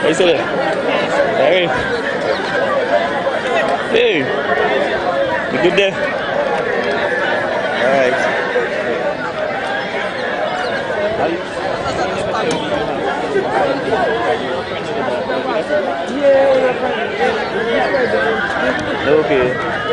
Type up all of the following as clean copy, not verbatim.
Hey, sit there. Hey. Hey. You good there? Alright. Okay.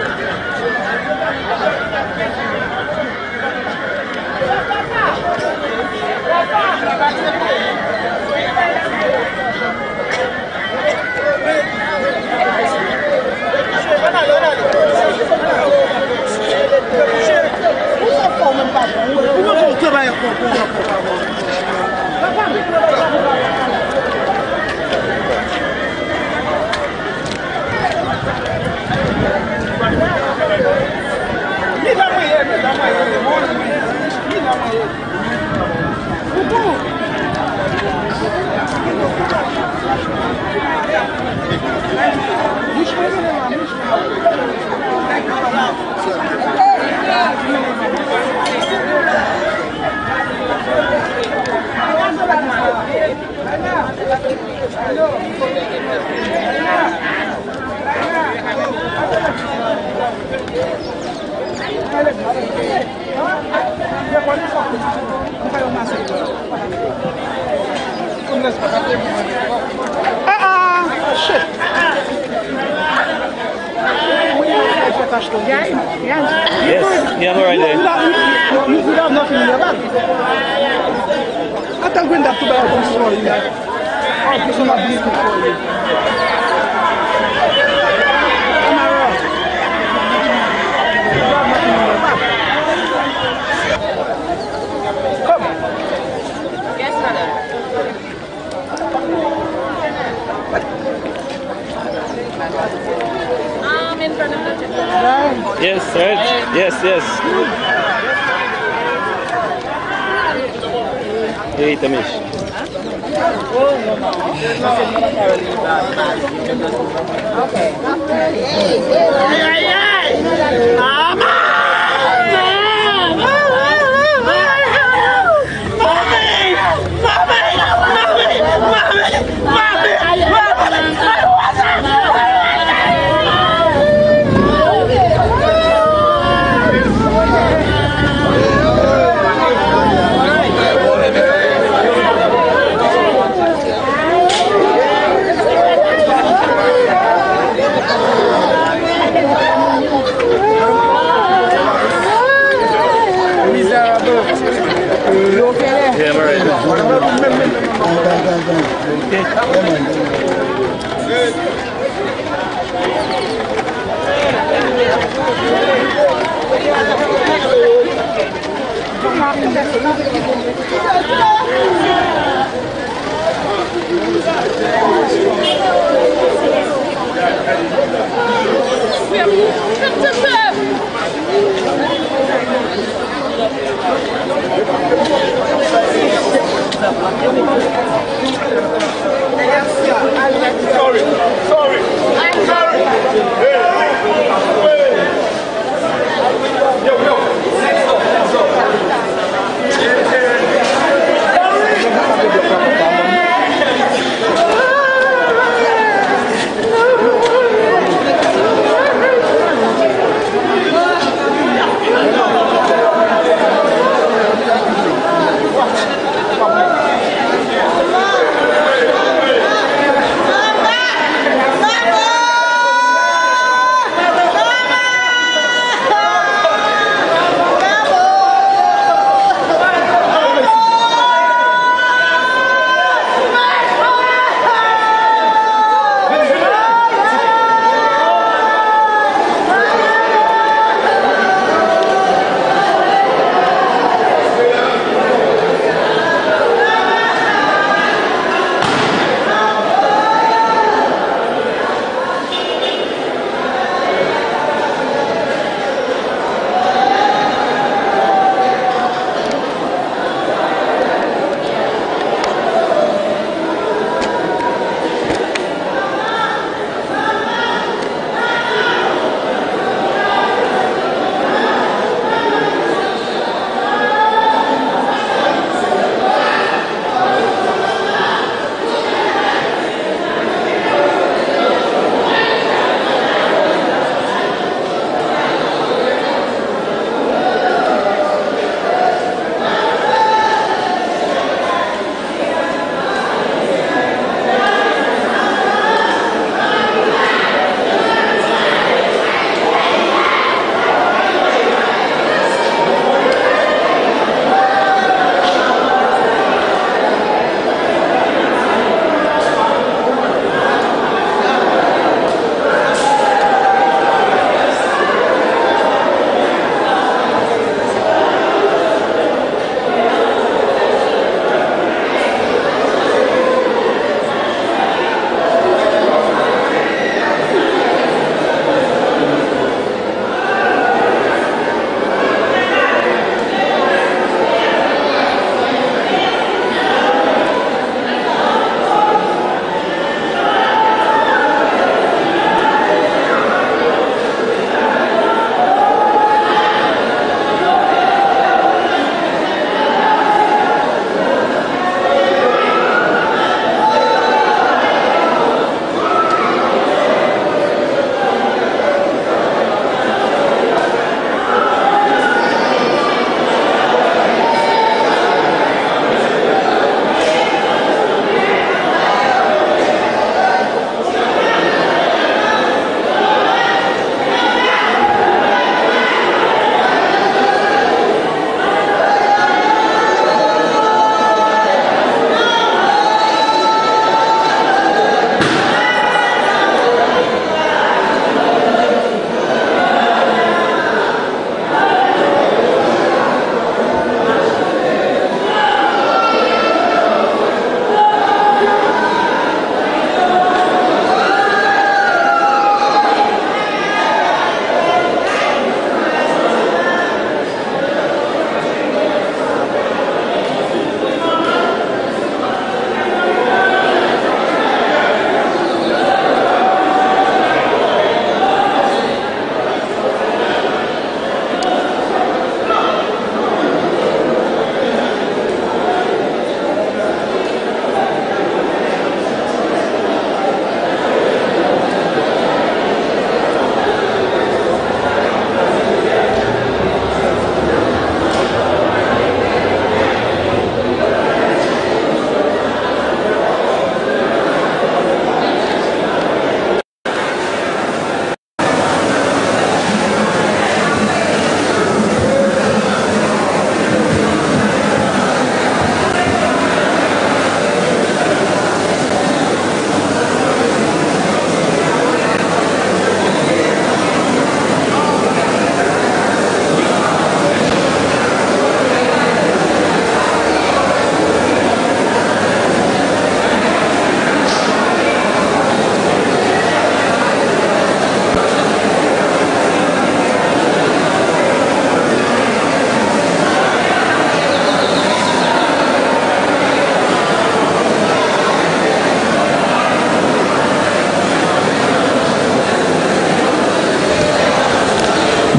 Shit. JAHIM? Yes. Yeah, I'm alright there. You have nothing in your bag. I think when that to buy a box for you. I'll put some of these for you. Am I wrong? You have nothing in your bag. Come. Yes, madam. In front of the Yes, sir. Yes, yes. Hey, Tamish. Yeah, I'm alright. Sorry.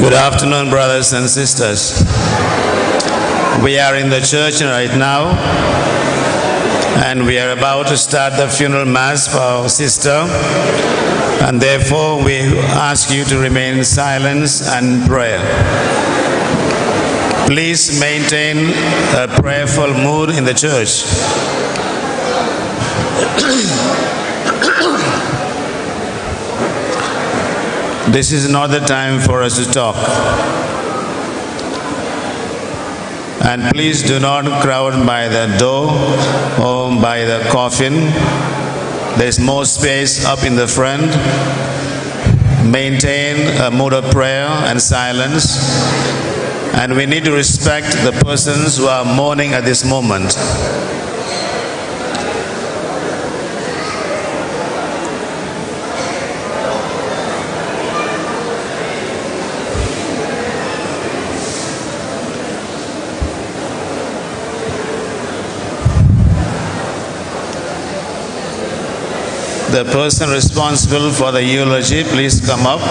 Good afternoon, brothers and sisters. We are in the church right now, and we are about to start the funeral mass for our sister, and therefore we ask you to remain in silence and prayer. Please maintain a prayerful mood in the church. This is not the time for us to talk. And please do not crowd by the door or by the coffin. There's more space up in the front. Maintain a mood of prayer and silence. And we need to respect the persons who are mourning at this moment. The person responsible for the eulogy, please come up.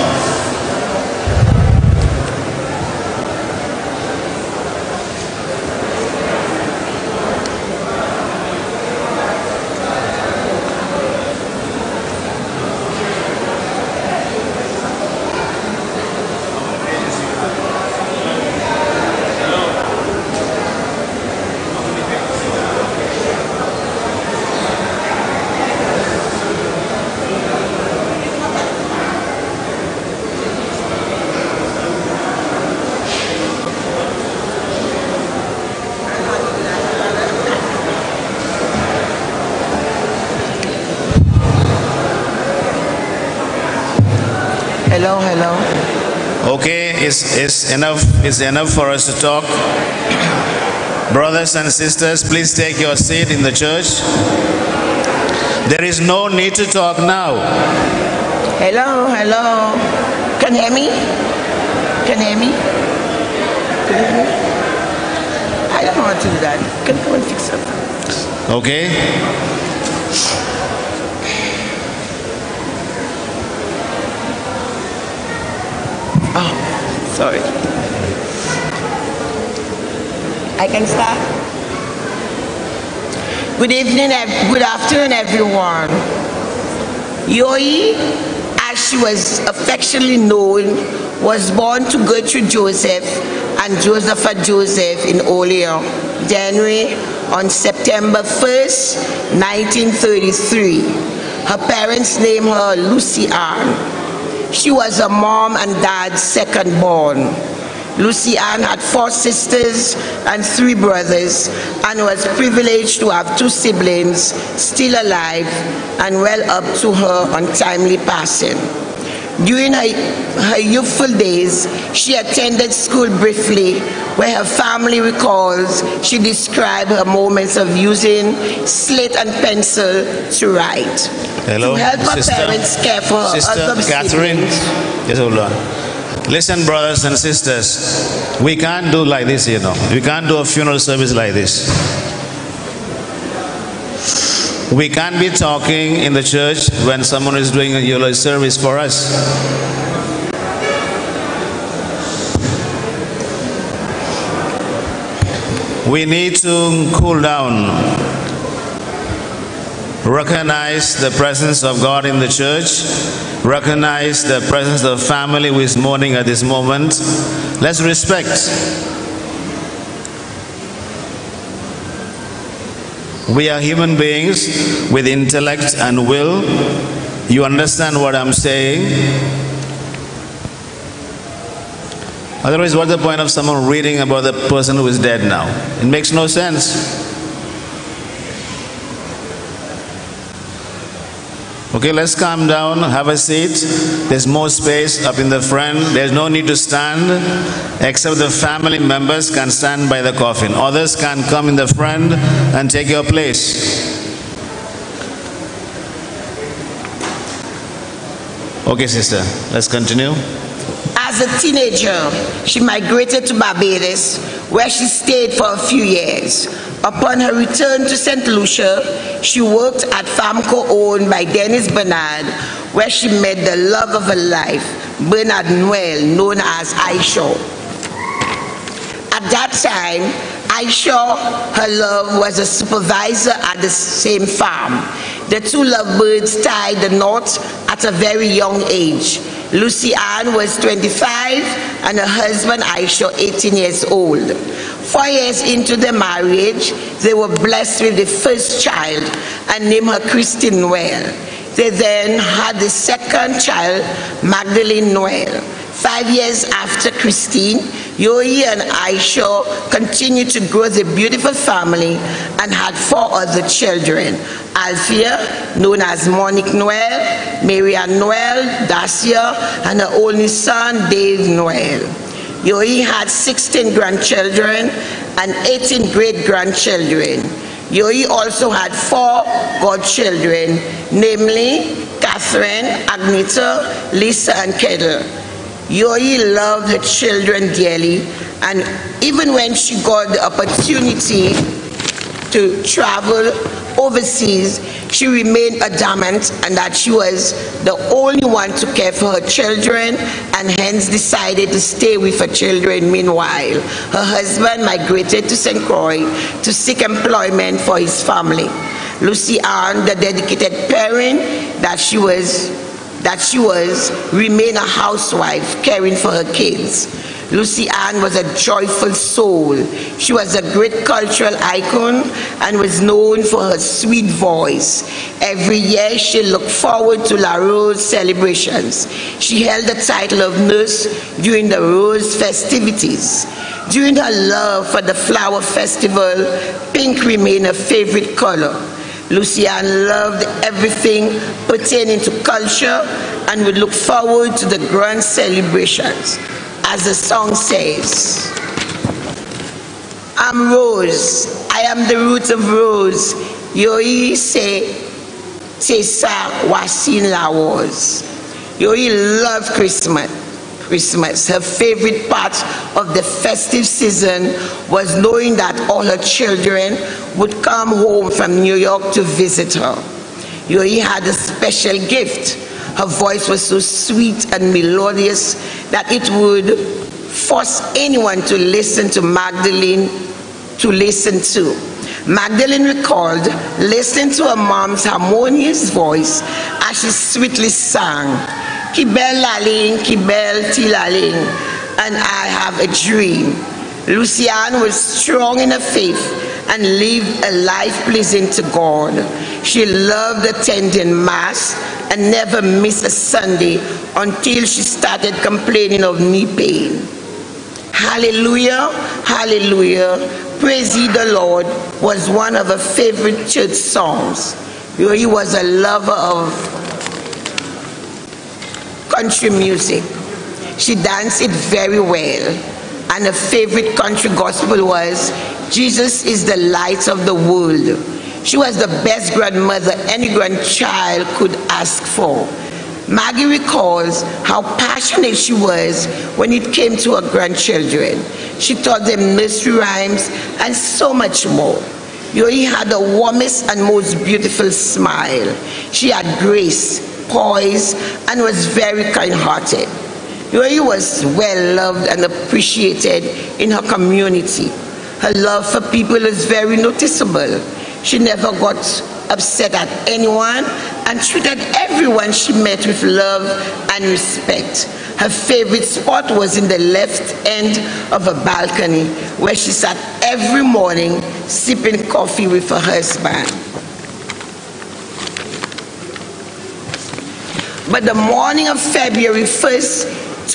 Hello. Okay, it's enough for us to talk. Brothers and sisters, please take your seat in the church. There is no need to talk now. Hello. Can you hear me? I don't know how to do that. Can you come and fix it? Okay. Oh, sorry. I can start? Good afternoon, everyone. Yoi, as she was affectionately known, was born to Gertrude Joseph and Josepha Joseph in Olean, January on September 1st, 1933. Her parents named her Lucy Ann. She was her mom and dad's second born. Lucy Ann had 4 sisters and 3 brothers and was privileged to have 2 siblings still alive and well up to her untimely passing. During her youthful days, she attended school briefly, where her family recalls she described her moments of using slate and pencil to write. Hello, to help her parents care for her other Catherine. siblings. Yes, hold on. Listen, brothers and sisters, we can't do like this, you know. We can't do a funeral service like this. We can't be talking in the church when someone is doing a eulogy service for us. We need to cool down. Recognize the presence of God in the church. Recognize the presence of the family who is mourning at this moment. Let's respect. We are human beings with intellect and will. You understand what I'm saying? Otherwise, what's the point of someone reading about the person who is dead now? It makes no sense. Okay, let's calm down, have a seat. There's more space up in the front. There's no need to stand, except the family members can stand by the coffin. Others can come in the front and take your place. Okay, sister, let's continue. As a teenager, she migrated to Barbados, where she stayed for a few years. Upon her return to St. Lucia, she worked at Famco owned by Dennis Bernard, where she met the love of her life, Bernard Noel, known as Aisha. At that time, Aisha, her love, was a supervisor at the same farm. The two lovebirds tied the knot at a very young age. Lucy Ann was 25 and her husband Aisha 18 years old. 4 years into their marriage, they were blessed with the first child and named her Christine Noel. They then had the second child, Magdalene Noel. 5 years after Christine, Yoi and Aisha continued to grow the beautiful family and had 4 other children. Althea, known as Monique Noel, Marianne Noel, Dacia, and her only son, Dave Noel. Yoi had 16 grandchildren and 18 great-grandchildren. Yoi also had 4 godchildren, namely Catherine, Agneta, Lisa, and Kettle. Yoi loved her children dearly, and even when she got the opportunity to travel overseas, she remained adamant and that she was the only one to care for her children, and hence decided to stay with her children. Meanwhile, her husband migrated to St. Croix to seek employment for his family. Lucy Ann, the dedicated parent that she was, remained a housewife caring for her kids. Lucy Ann was a joyful soul. She was a great cultural icon and was known for her sweet voice. Every year she looked forward to La Rose celebrations. She held the title of nurse during the Rose festivities. During her love for the flower festival, pink remained her favorite color. Lucy Ann loved everything pertaining to culture and would look forward to the grand celebrations. As the song says, I'm Rose, I am the root of Rose. Yoi se sa wasin la was. Yoi loved Christmas. Her favorite part of the festive season was knowing that all her children would come home from New York to visit her. Yoi had a special gift. Her voice was so sweet and melodious that it would force anyone to listen to Magdalene to listen to. Magdalene recalled listening to her mom's harmonious voice as she sweetly sang, Kibel laling, Kibel tilaling, and I have a dream. Lucy Ann was strong in her faith and lived a life pleasing to God. She loved attending Mass and never missed a Sunday until she started complaining of knee pain. Hallelujah, hallelujah, praise ye the Lord was one of her favorite church songs. He was a lover of country music. She danced it very well, and her favorite country gospel was Jesus is the light of the world. She was the best grandmother any grandchild could ask for. Maggie recalls how passionate she was when it came to her grandchildren. She taught them nursery rhymes and so much more. Yoi had the warmest and most beautiful smile. She had grace, poise, and was very kind-hearted. Yoi was well loved and appreciated in her community. Her love for people is very noticeable. She never got upset at anyone and treated everyone she met with love and respect. Her favorite spot was in the left end of a balcony where she sat every morning sipping coffee with her husband. But the morning of February 1st,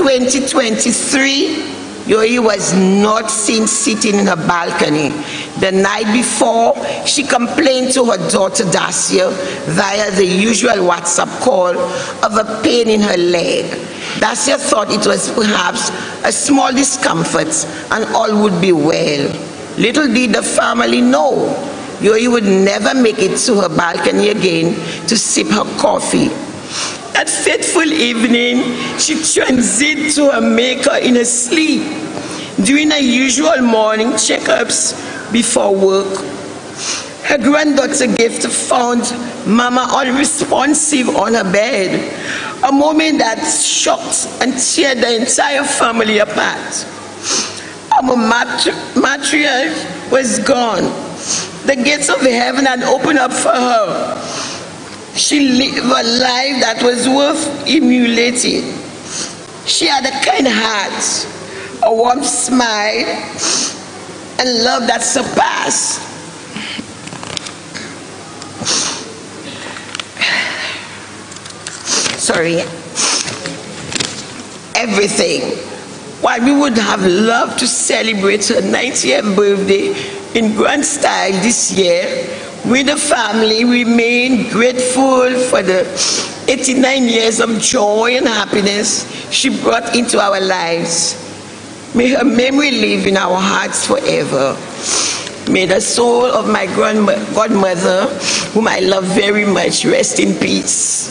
2023, Yoi was not seen sitting in her balcony. The night before, she complained to her daughter Dacia via the usual WhatsApp call of a pain in her leg. Dacia thought it was perhaps a small discomfort and all would be well. Little did the family know, Yoi would never make it to her balcony again to sip her coffee. That fateful evening, she transited to her maker in her sleep. During her usual morning checkups before work, Her granddaughter gift found Mama unresponsive on her bed, a moment that shocked and teared the entire family apart. Our matriarch was gone. The gates of heaven had opened up for her. She lived a life that was worth emulating. She had a kind heart, a warm smile, and love that surpassed. Everything. While we would have loved to celebrate her 90th birthday in grand style this year, we the family remain grateful for the 89 years of joy and happiness she brought into our lives. May her memory live in our hearts forever. May the soul of my godmother, whom I love very much, rest in peace.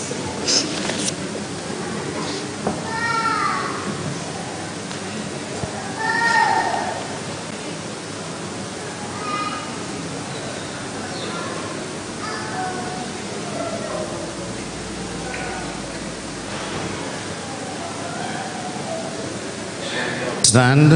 Stand.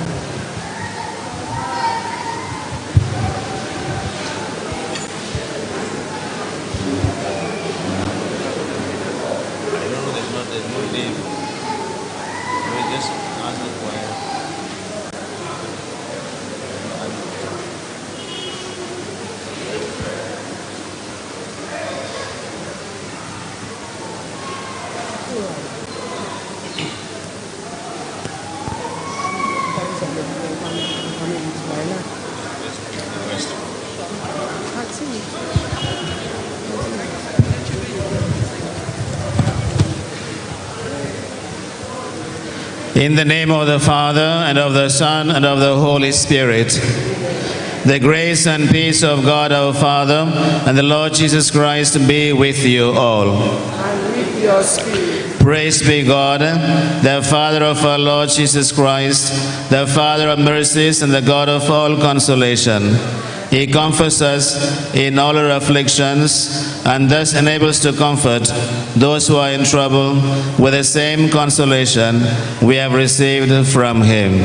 In the name of the Father, and of the Son, and of the Holy Spirit, the grace and peace of God our Father and the Lord Jesus Christ be with you all. And with your spirit. Praise be God, the Father of our Lord Jesus Christ, the Father of mercies and the God of all consolation. He comforts us in all our afflictions, and thus enables to comfort those who are in trouble with the same consolation we have received from Him.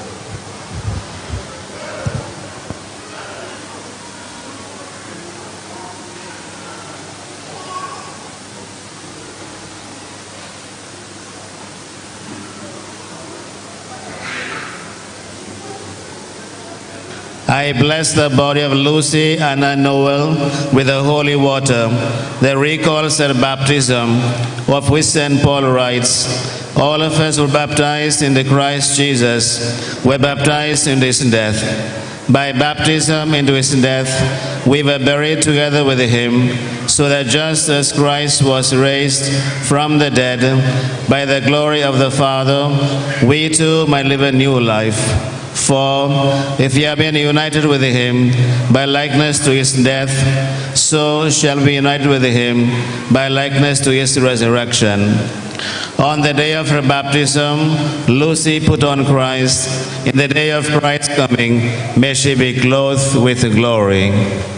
I bless the body of Lucy and Noel with the holy water. The recalls at baptism, of which St. Paul writes, all of us were baptized into Christ Jesus, were baptized into his death. By baptism into his death, we were buried together with him, so that just as Christ was raised from the dead by the glory of the Father, we too might live a new life. For if ye have been united with him by likeness to his death, so shall we be united with him by likeness to his resurrection. On the day of her baptism, Lucy put on Christ. In the day of Christ's coming, may she be clothed with glory.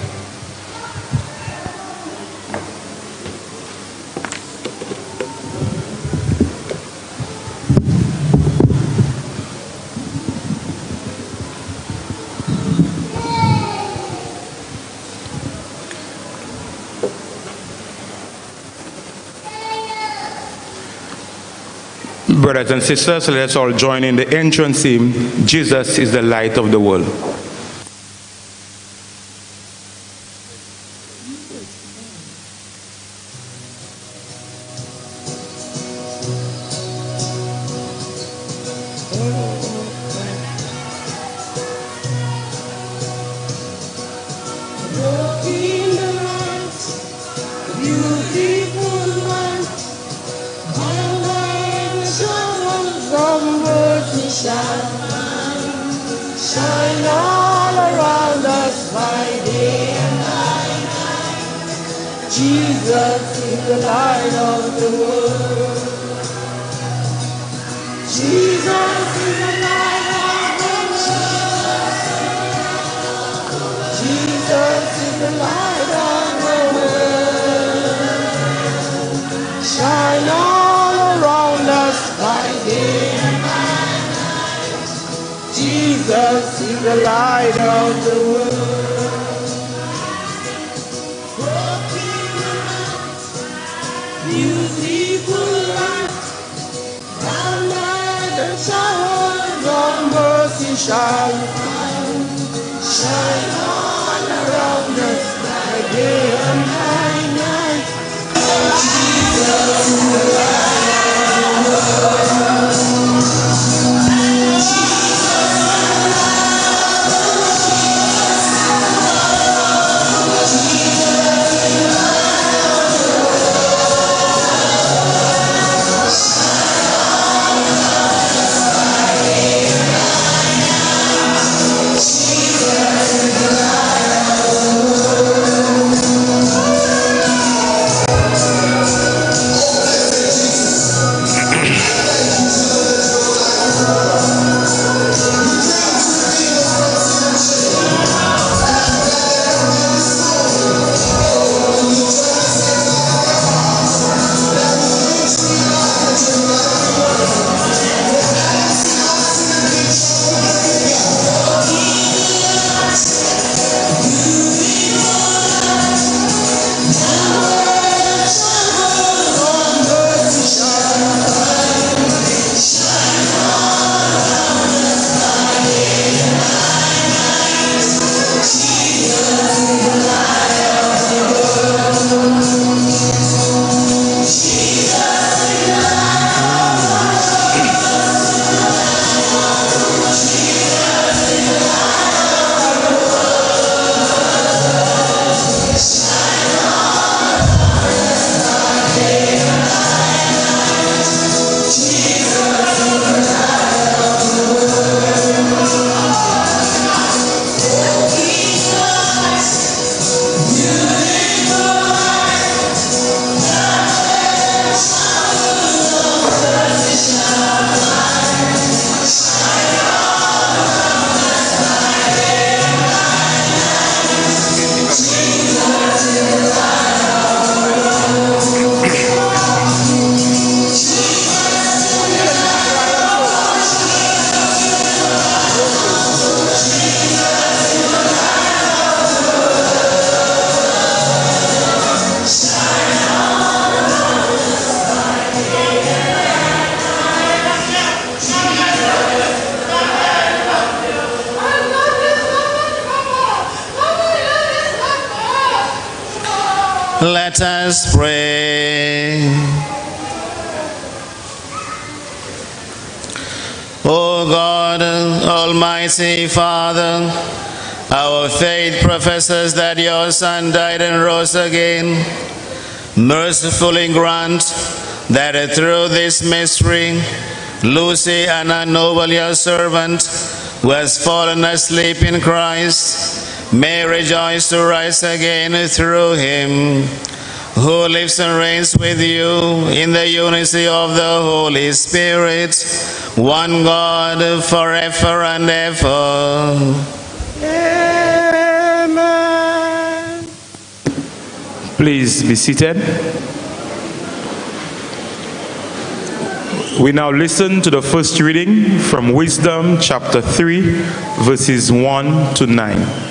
Brothers and sisters, let us all join in the entrance hymn, Jesus is the light of the world. Shine all around us by day and night. Jesus is the light of the world. Jesus is the light of the world. Jesus is the the light of the world. Beautiful light, under the showers of mercy shall shine all around us by day and by night. Jesus, the light of the world. Let us pray. O God, Almighty Father, our faith professes that your Son died and rose again. Mercifully grant that through this mystery, Lucy and Noel, your servant, who has fallen asleep in Christ, may rejoice to rise again through him, who lives and reigns with you in the unity of the Holy Spirit, one God, forever and ever. Amen. Please be seated. We now listen to the first reading from Wisdom chapter 3, verses 1 to 9.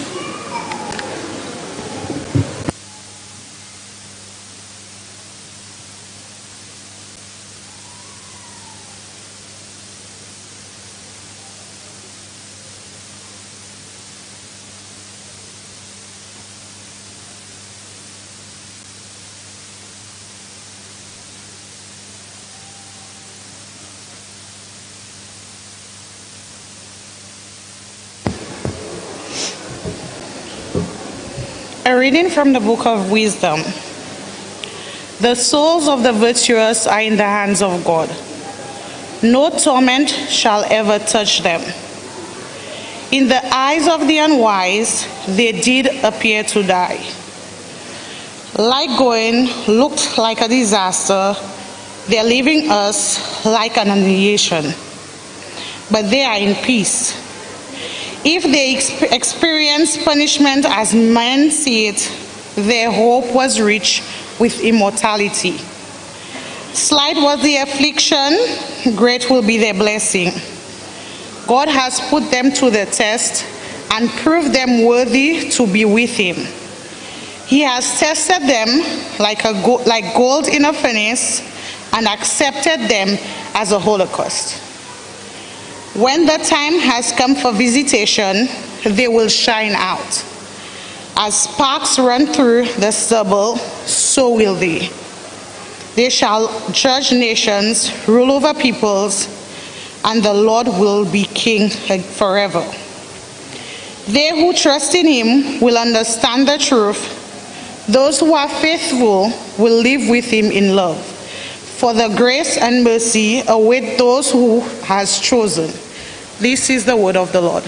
A reading from the book of Wisdom. The souls of the virtuous are in the hands of God. No torment shall ever touch them. In the eyes of the unwise, they did appear to die. Like going looked like a disaster, their leaving us like an annihilation. But they are in peace. If they experience punishment as men see it, their hope was rich with immortality. Slight was the affliction, great will be their blessing. God has put them to the test and proved them worthy to be with him. He has tested them like gold in a furnace and accepted them as a holocaust. When the time has come for visitation, they will shine out. As sparks run through the stubble, so will they. They shall judge nations, rule over peoples, and the Lord will be king forever. They who trust in him will understand the truth. Those who are faithful will live with him in love. For the grace and mercy await those who has chosen. This is the word of the Lord.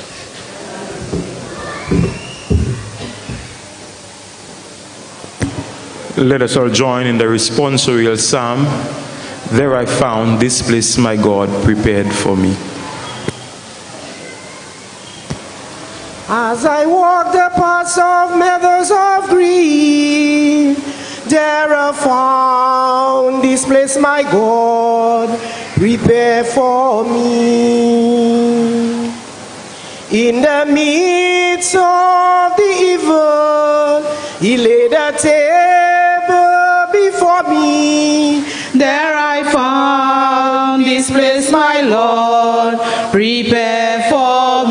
Let us all join in the responsorial psalm. There I found this place my God prepared for me. As I walk the paths of meadows of green, there I found this place my God prepared for me. In the midst of the evil, he laid a table before me. There I found this place my Lord prepared for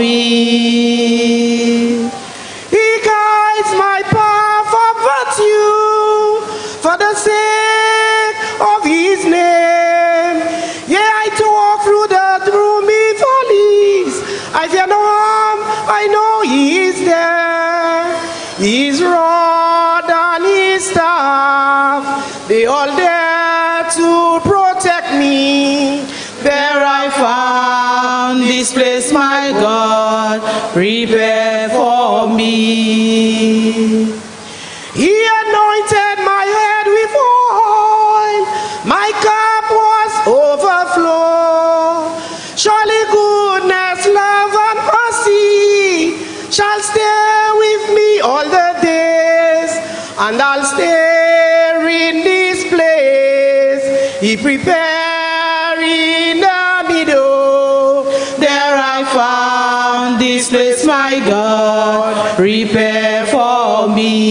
me. He guides my path of virtue for the sake of his name. Yea, I walk through the gloomy valleys. I fear no harm, I know he is there. His rod and his staff, they all there to protect me. There I found this place my God prepared for me. He anointed my head with oil, my cup was overflow. Surely goodness, love, and mercy shall stay with me all the days, and I'll stay in this place. He prepared in the meadow. There I found this place my God prepared for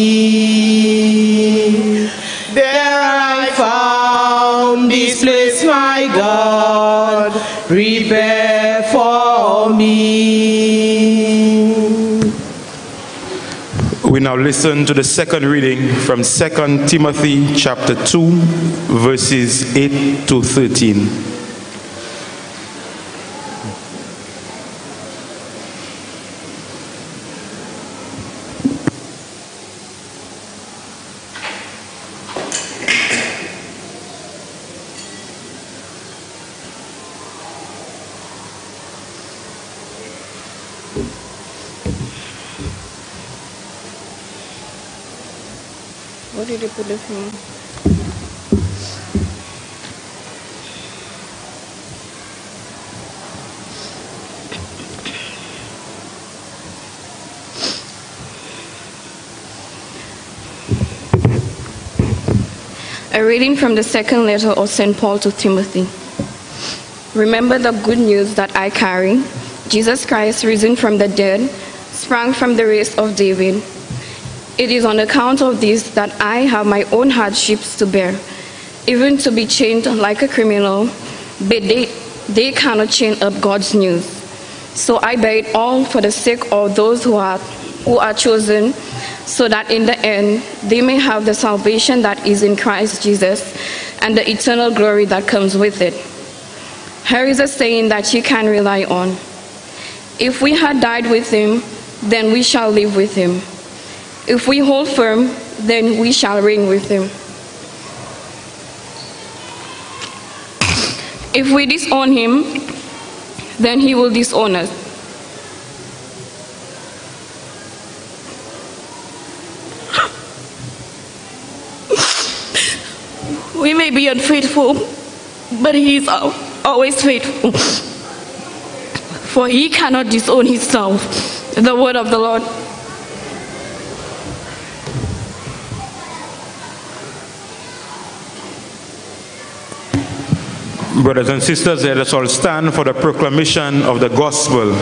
me. There I found this place my God prepared for me. We now listen to the second reading from 2 Timothy chapter 2, verses 8 to 13. What did you put the thing? A reading from the second letter of St. Paul to Timothy. Remember the good news that I carry. Jesus Christ, risen from the dead, sprang from the race of David. It is on account of this that I have my own hardships to bear, even to be chained like a criminal, but they cannot chain up God's news. So I bear it all for the sake of those who are chosen, so that in the end they may have the salvation that is in Christ Jesus and the eternal glory that comes with it. Here is a saying that you can rely on. If we had died with him, then we shall live with him. If we hold firm, then we shall reign with him. If we disown him, then he will disown us. We may be unfaithful, but he is always faithful. For he cannot disown himself. The word of the Lord. Brothers and sisters, let us all stand for the proclamation of the gospel.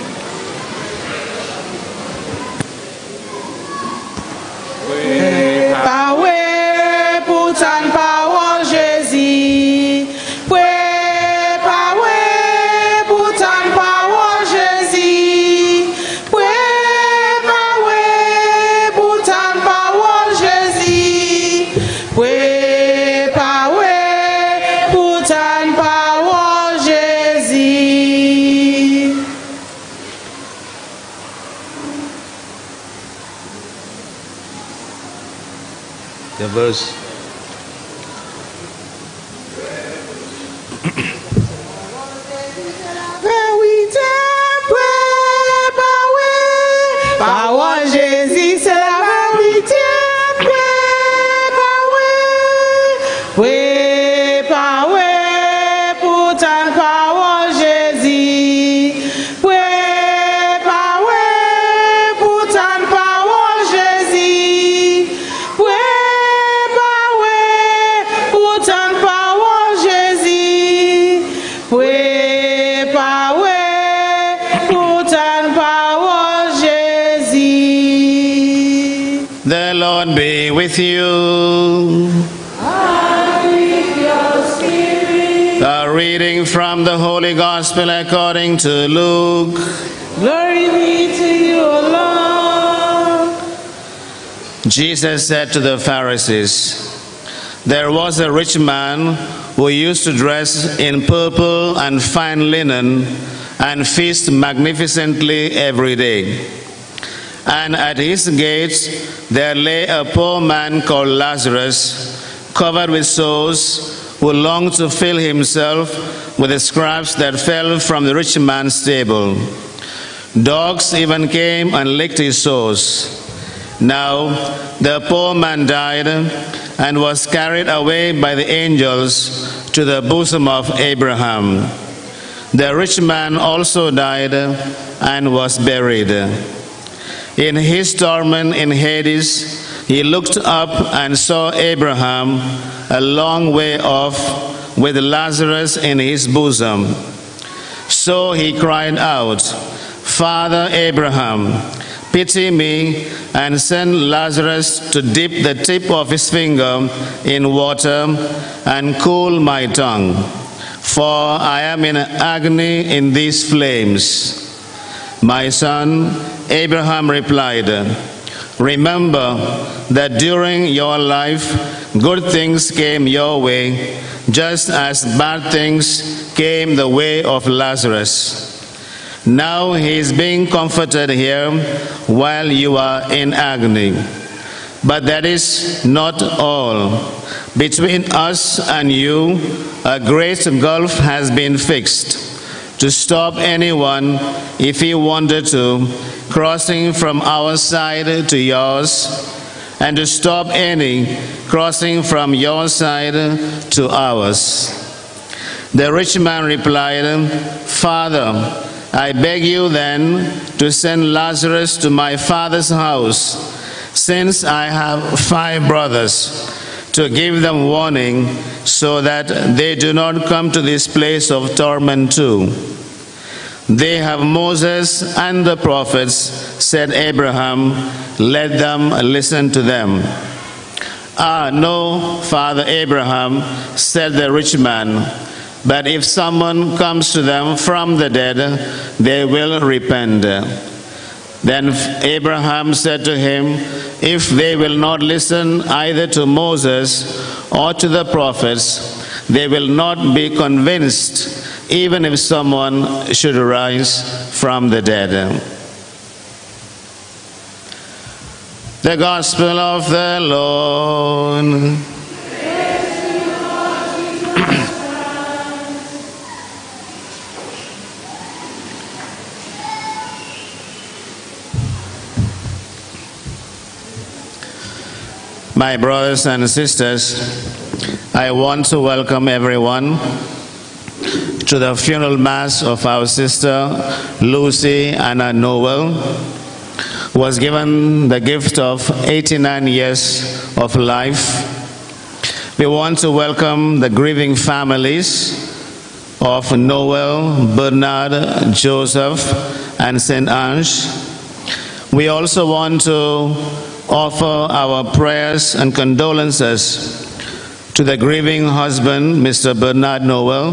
The verse. The Lord be with you. And with your spirit. A reading from the Holy Gospel according to Luke. Glory be to you, O Lord. Jesus said to the Pharisees, "There was a rich man who used to dress in purple and fine linen and feast magnificently every day. And at his gates there lay a poor man called Lazarus, covered with sores, who longed to fill himself with the scraps that fell from the rich man's table. Dogs even came and licked his sores. Now the poor man died and was carried away by the angels to the bosom of Abraham. The rich man also died and was buried. In his torment in Hades, he looked up and saw Abraham a long way off with Lazarus in his bosom. So he cried out, 'Father Abraham, pity me and send Lazarus to dip the tip of his finger in water and cool my tongue, for I am in agony in these flames.' 'My son,' Abraham replied, 'remember that during your life good things came your way, just as bad things came the way of Lazarus. Now he is being comforted here while you are in agony. But that is not all. Between us and you, a great gulf has been fixed, to stop anyone, if he wanted to, crossing from our side to yours, and to stop any crossing from your side to ours.' The rich man replied, 'Father, I beg you then to send Lazarus to my father's house, since I have 5 brothers, to give them warning, so that they do not come to this place of torment too. They have Moses and the prophets,' said Abraham, 'let them listen to them.' 'Ah, no, Father Abraham,' said the rich man, 'but if someone comes to them from the dead, they will repent.' Then Abraham said to him, 'If they will not listen either to Moses or to the prophets, they will not be convinced, even if someone should rise from the dead.'" The Gospel of the Lord. My brothers and sisters, I want to welcome everyone to the funeral mass of our sister Lucy Anna Noel, who was given the gift of 89 years of life. We want to welcome the grieving families of Noel, Bernard, Joseph, and St. Ange. We also want to offer our prayers and condolences to the grieving husband, Mr. Bernard Noel,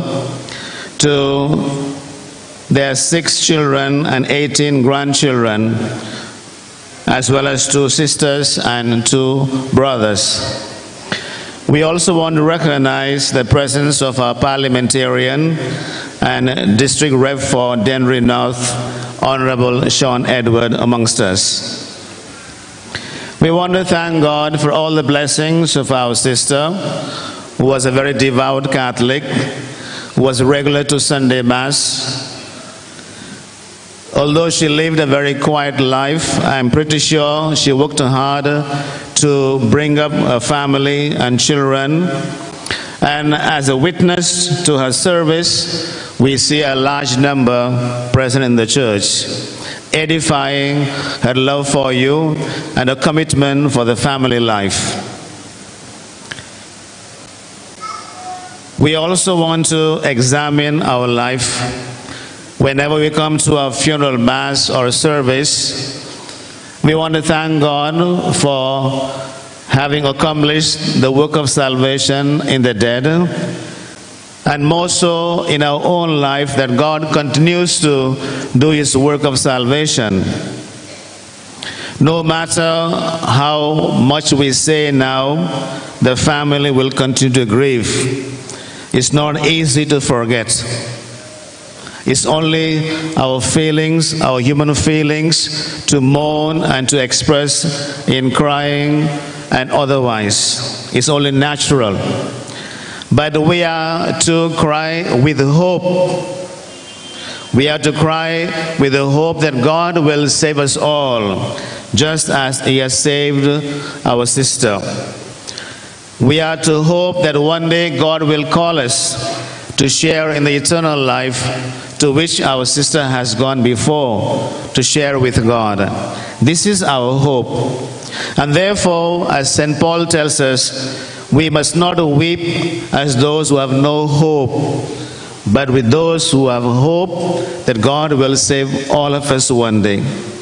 to their 6 children and 18 grandchildren, as well as 2 sisters and 2 brothers. We also want to recognize the presence of our parliamentarian and district rep for Dennery North, Honorable Sean Edward, amongst us. We want to thank God for all the blessings of our sister, who was a very devout Catholic, who was regular to Sunday Mass. Although she lived a very quiet life, I'm pretty sure she worked hard to bring up a family and children. And as a witness to her service, we see a large number present in the church, edifying her love for you and a commitment for the family life. We also want to examine our life. Whenever we come to a funeral mass or service, we want to thank God for having accomplished the work of salvation in the dead, and more so in our own life, that God continues to do His work of salvation. No matter how much we say now, the family will continue to grieve. It's not easy to forget. It's only our feelings, our human feelings, to mourn and to express in crying and otherwise. It's only natural. But we are to cry with hope. We are to cry with the hope that God will save us all, just as He has saved our sister. We are to hope that one day God will call us to share in the eternal life to which our sister has gone before, to share with God. This is our hope. And therefore, as St. Paul tells us, we must not weep as those who have no hope, but with those who have hope that God will save all of us one day.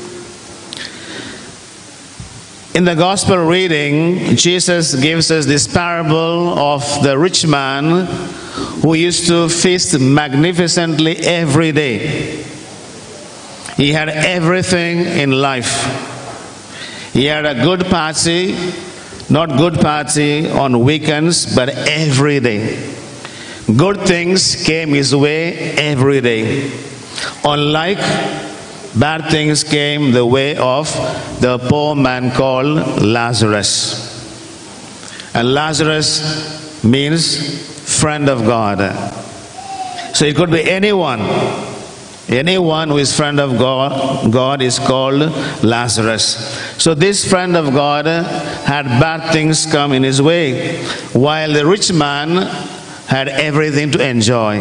In the gospel reading, Jesus gives us this parable of the rich man who used to feast magnificently every day. He had everything in life. He had a good party, not good party on weekends, but every day. Good things came his way every day. Unlike bad things came the way of the poor man called Lazarus. And Lazarus means friend of God. So it could be anyone. Anyone who is friend of God is called Lazarus. So this friend of God had bad things come in his way, while the rich man had everything to enjoy.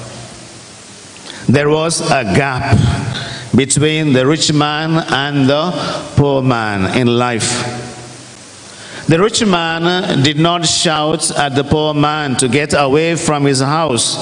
There was a gap between the rich man and the poor man in life. The rich man did not shout at the poor man to get away from his house,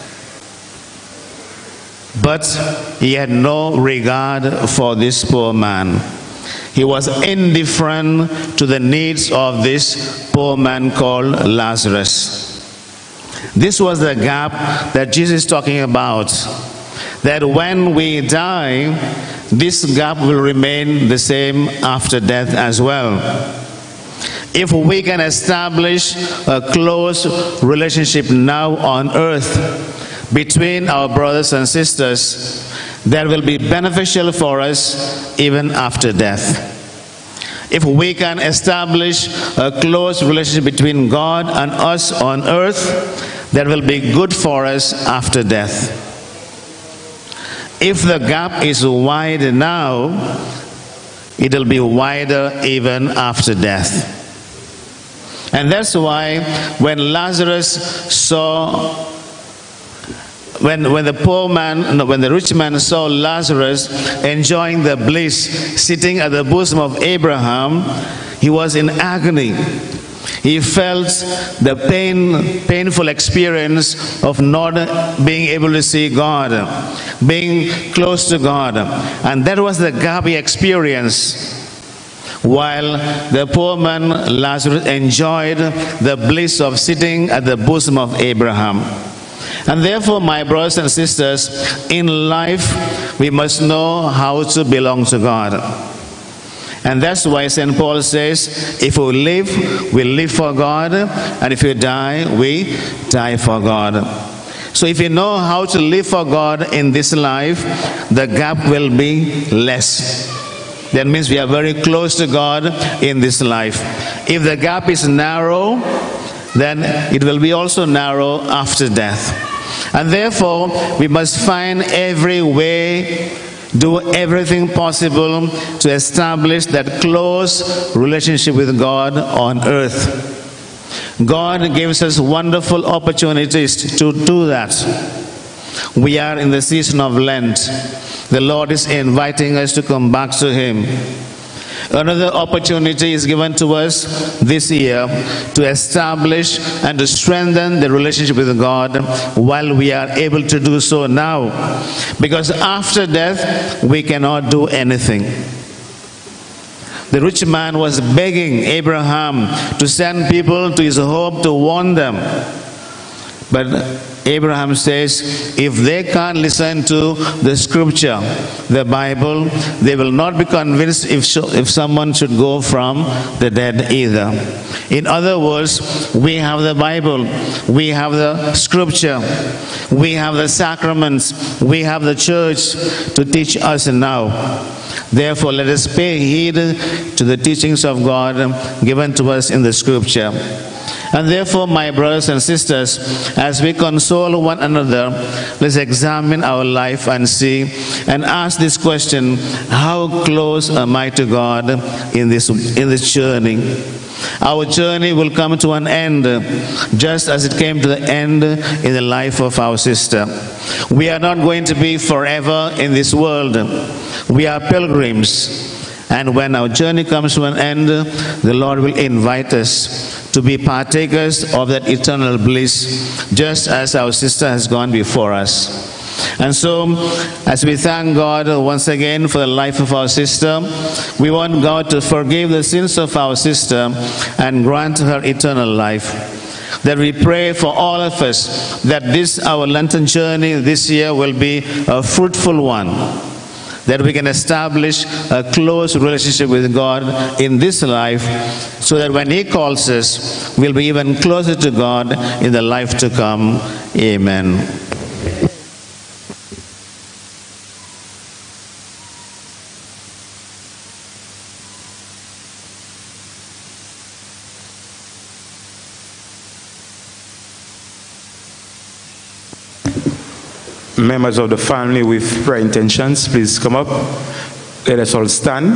but he had no regard for this poor man. He was indifferent to the needs of this poor man called Lazarus. This was the gap that Jesus is talking about, that when we die, this gap will remain the same after death as well. If we can establish a close relationship now on earth between our brothers and sisters, that will be beneficial for us even after death. If we can establish a close relationship between God and us on earth, that will be good for us after death. If the gap is wide now, it will be wider even after death. And that's why when Lazarus saw, when the rich man saw Lazarus enjoying the bliss, sitting at the bosom of Abraham, he was in agony. He felt the painful experience of not being able to see God, being close to God. And that was the gap he experienced, while the poor man Lazarus enjoyed the bliss of sitting at the bosom of Abraham. And therefore, my brothers and sisters, in life we must know how to belong to God. And that's why St. Paul says, if we live for God, and if we die, we die for God. So if you know how to live for God in this life, the gap will be less. That means we are very close to God in this life. If the gap is narrow, then it will be also narrow after death. And therefore, we must find every way, do everything possible to establish that close relationship with God on earth. God gives us wonderful opportunities to do that. We are in the season of Lent. The Lord is inviting us to come back to Him. Another opportunity is given to us this year to establish and to strengthen the relationship with God while we are able to do so now. Because after death, we cannot do anything. The rich man was begging Abraham to send people to his home to warn them. But Abraham says, if they can't listen to the scripture, the Bible, they will not be convinced if someone should go from the dead either. In other words, we have the Bible, we have the scripture, we have the sacraments, we have the church to teach us now. Therefore, let us pay heed to the teachings of God given to us in the scripture. And therefore, my brothers and sisters, as we console one another, let's examine our life and see and ask this question: how close am I to God in this journey? Our journey will come to an end, just as it came to the end in the life of our sister. We are not going to be forever in this world. We are pilgrims. And when our journey comes to an end, the Lord will invite us to be partakers of that eternal bliss, just as our sister has gone before us. And so, as we thank God once again for the life of our sister, we want God to forgive the sins of our sister and grant her eternal life. That we pray for all of us that this, our Lenten journey this year, will be a fruitful one. That we can establish a close relationship with God in this life, so that when He calls us, we'll be even closer to God in the life to come. Amen. Members of the family with prayer intentions, please come up. Let us all stand.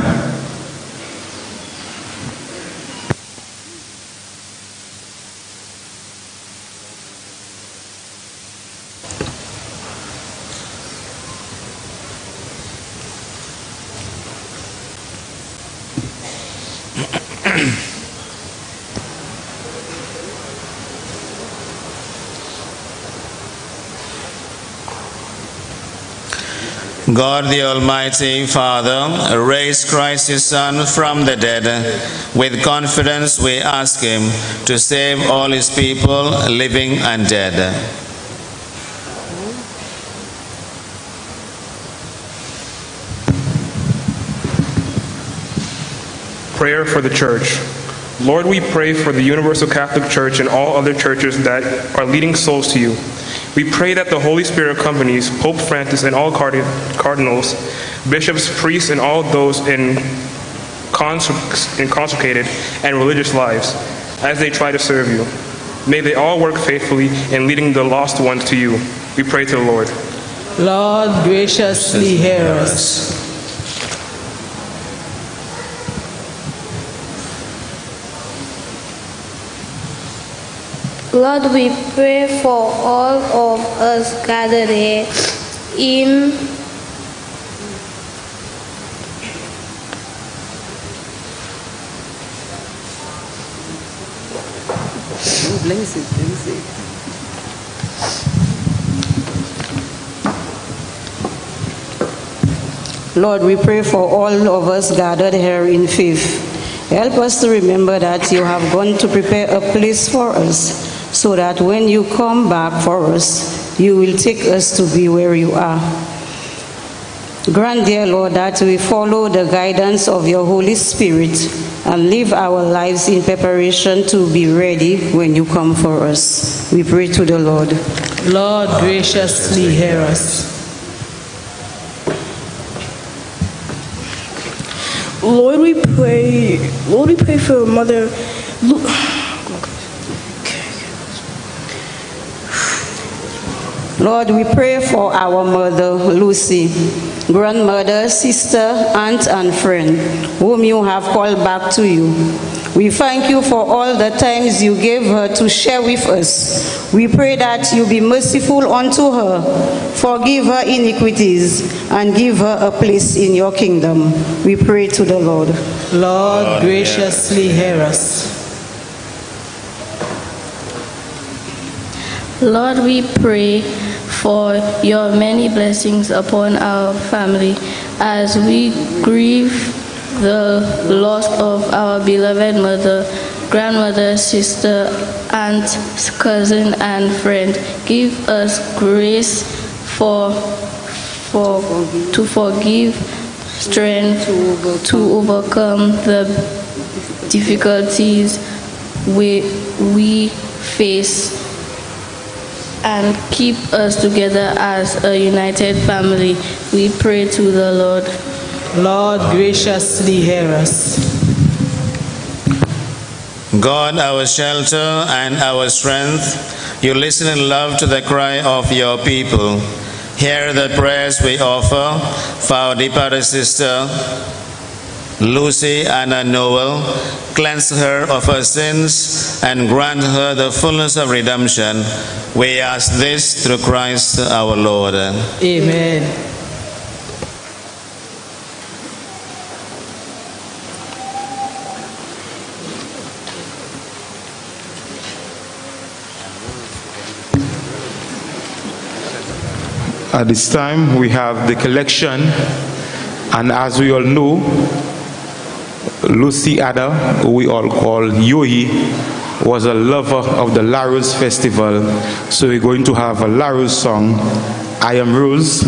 God the Almighty Father raised Christ His Son from the dead. With confidence we ask Him to save all His people, living and dead. Prayer for the Church. Lord, we pray for the Universal Catholic Church and all other churches that are leading souls to You. We pray that the Holy Spirit accompanies Pope Francis and all cardinals, bishops, priests, and all those in consecrated and religious lives as they try to serve You. May they all work faithfully in leading the lost ones to You. We pray to the Lord. Lord, graciously hear us. Lord, we pray for all of us gathered here in Lord, we pray for all of us gathered here in faith. Help us to remember that you have gone to prepare a place for us, so that when you come back for us, you will take us to be where you are. Grant, dear Lord, that we follow the guidance of your Holy Spirit and live our lives in preparation to be ready when you come for us. We pray to the Lord. Lord, graciously hear us. Lord, we pray for Mother Lord, we pray for our mother, Lucy, grandmother, sister, aunt, and friend, whom you have called back to you. We thank you for all the times you gave her to share with us. We pray that you be merciful unto her, forgive her iniquities, and give her a place in your kingdom. We pray to the Lord. Lord, graciously hear us. Lord, we pray for your many blessings upon our family as we grieve the loss of our beloved mother, grandmother, sister, aunt, cousin, and friend. Give us grace to forgive, strength to overcome the difficulties we face, and keep us together as a united family. We pray to the Lord. Lord, graciously hear us. God, our shelter and our strength, you listen in love to the cry of your people. Hear the prayers we offer for our departed sister, Lucy Anna Noel. Cleanse her of her sins and grant her the fullness of redemption. We ask this through Christ our Lord. Amen. At this time, we have the collection, and as we all know, Lucy Ada, who we all call Yohi, was a lover of the Laros Festival. So we're going to have a Laros song, I Am Rose,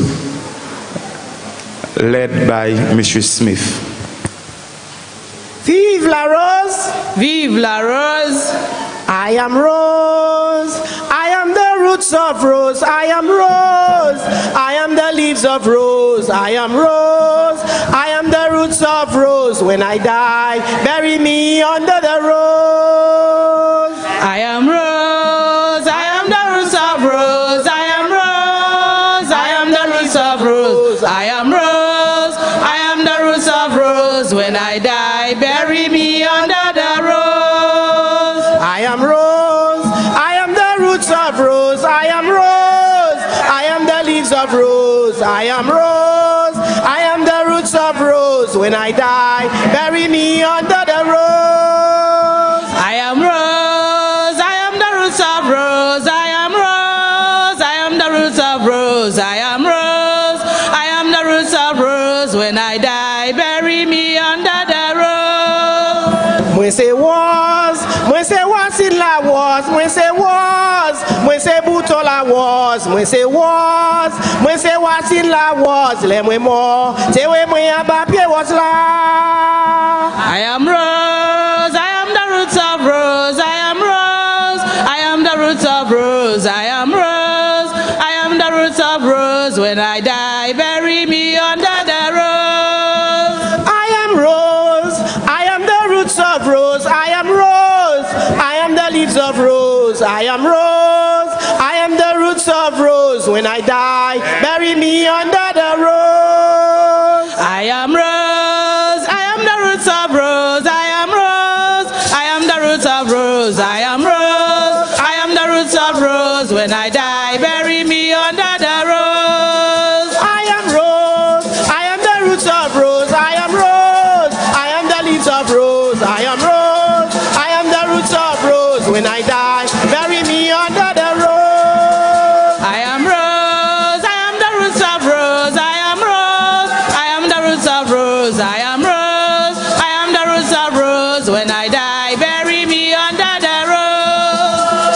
led by Mistress Smith. Vive la Rose! Vive la Rose! I am Rose! I am the roots of Rose! I am Rose! I am the leaves of Rose! I am Rose! I am the roots of Rose! When I die, bury me under the rose! I am Rose! I am the roots of Rose! I am Rose! I am the roots of Rose! I am Rose! I am the roots of Rose! When I die, bury me under the rose! I am Rose! I am the roots of Rose! I am Rose! I am the leaves of Rose! I am Rose! I am the roots of Rose! When I die, bury me under the rose! I am Rose! I am the roots of Rose! I am Rose! I am the roots of Rose! I am Rose! I am the roots of Rose! When I die, bury me under the rose! When say was in la was, when say butola was, when say was in la was, le mwen mo, te we mwen abapye was la. I am Rose, I am the roots of Rose, I am Rose, I am the roots of Rose, I am Rose, I am the roots of Rose. When I die, bury me under the rose. I am Rose, I am the roots of Rose, I am Rose, I am the leaves of Rose, I am Rose, I am the roots of Rose. When I die, bury me under the rose. I am Rose, I am the roots of Rose, I am Rose, I am the roots of Rose, I am Rose, I am the roots of Rose. When I die, bury me under the rose. I am Rose, I am the roots of Rose, I am Rose, I am the leaves of Rose, I am Rose, I am the roots of Rose. When I die,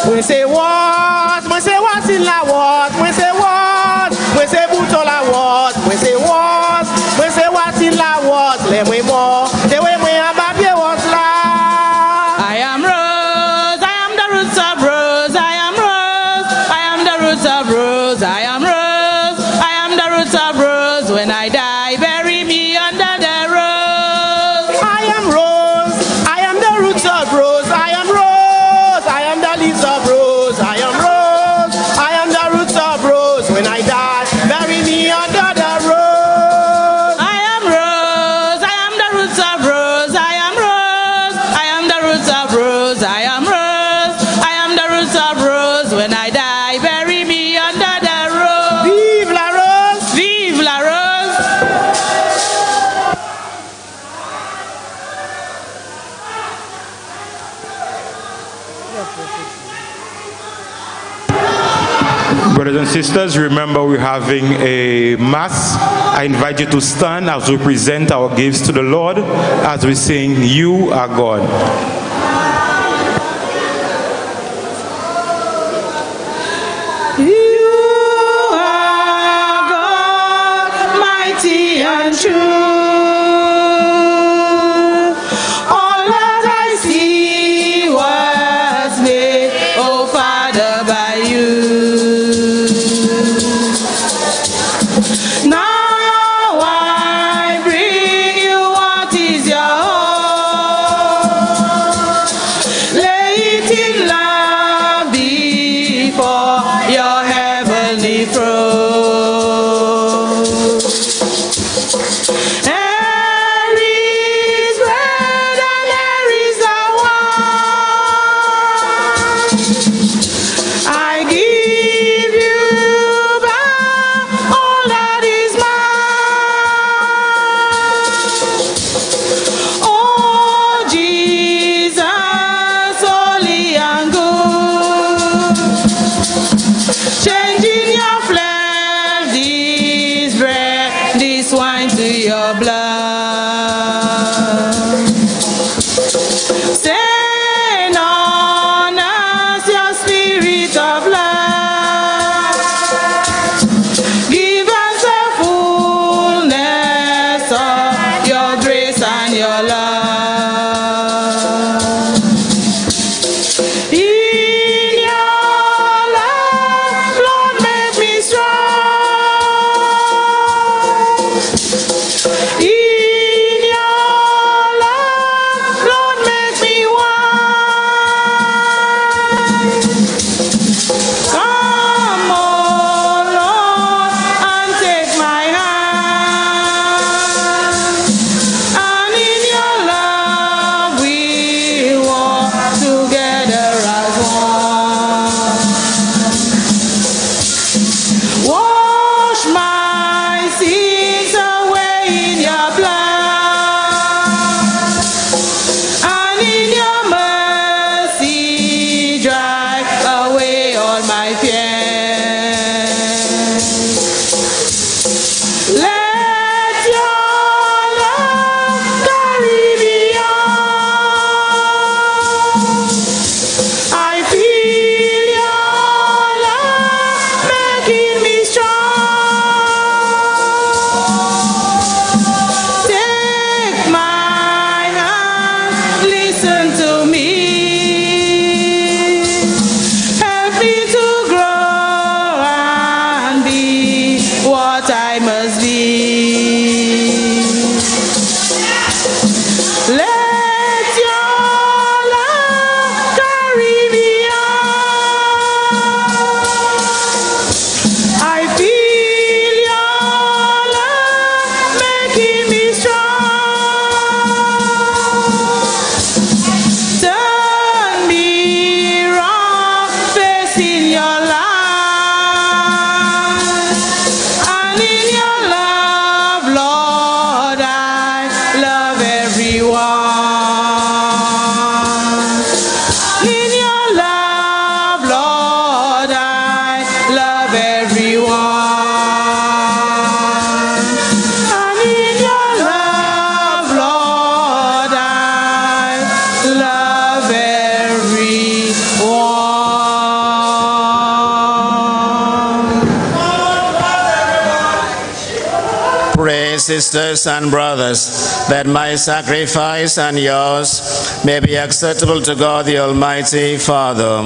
Mwen se what? Mwen se what in la what? Mwen se what? Mwen se bouton la what? Mwen se what? Mwen se what in la what? Le mwen mo, te we mwen an babye what la. I am rose, I am the roots of rose, I am rose, I am the roots of rose, I am rose, I am the roots of rose. When I die, bury me under the rose. I am rose, I am the roots of rose, I am rose, I am the leaves of rose, I am rose, I am the roots of rose. When I die, bury me under the rose. I am rose, I am the roots of rose, I am rose, I am the roots of rose, I am rose, I am the roots of rose. When I die, bury me under the rose. Vive la rose, vive la rose. Brothers and sisters, remember we're having a mass. I invite you to stand as we present our gifts to the Lord as we sing, You Are God. You are God, mighty and true. All that I see was made, oh Father, by you. Now I bring you what is yours. Lay it in love before your heavenly throne. sisters and brothers, that my sacrifice and yours may be acceptable to God the Almighty Father.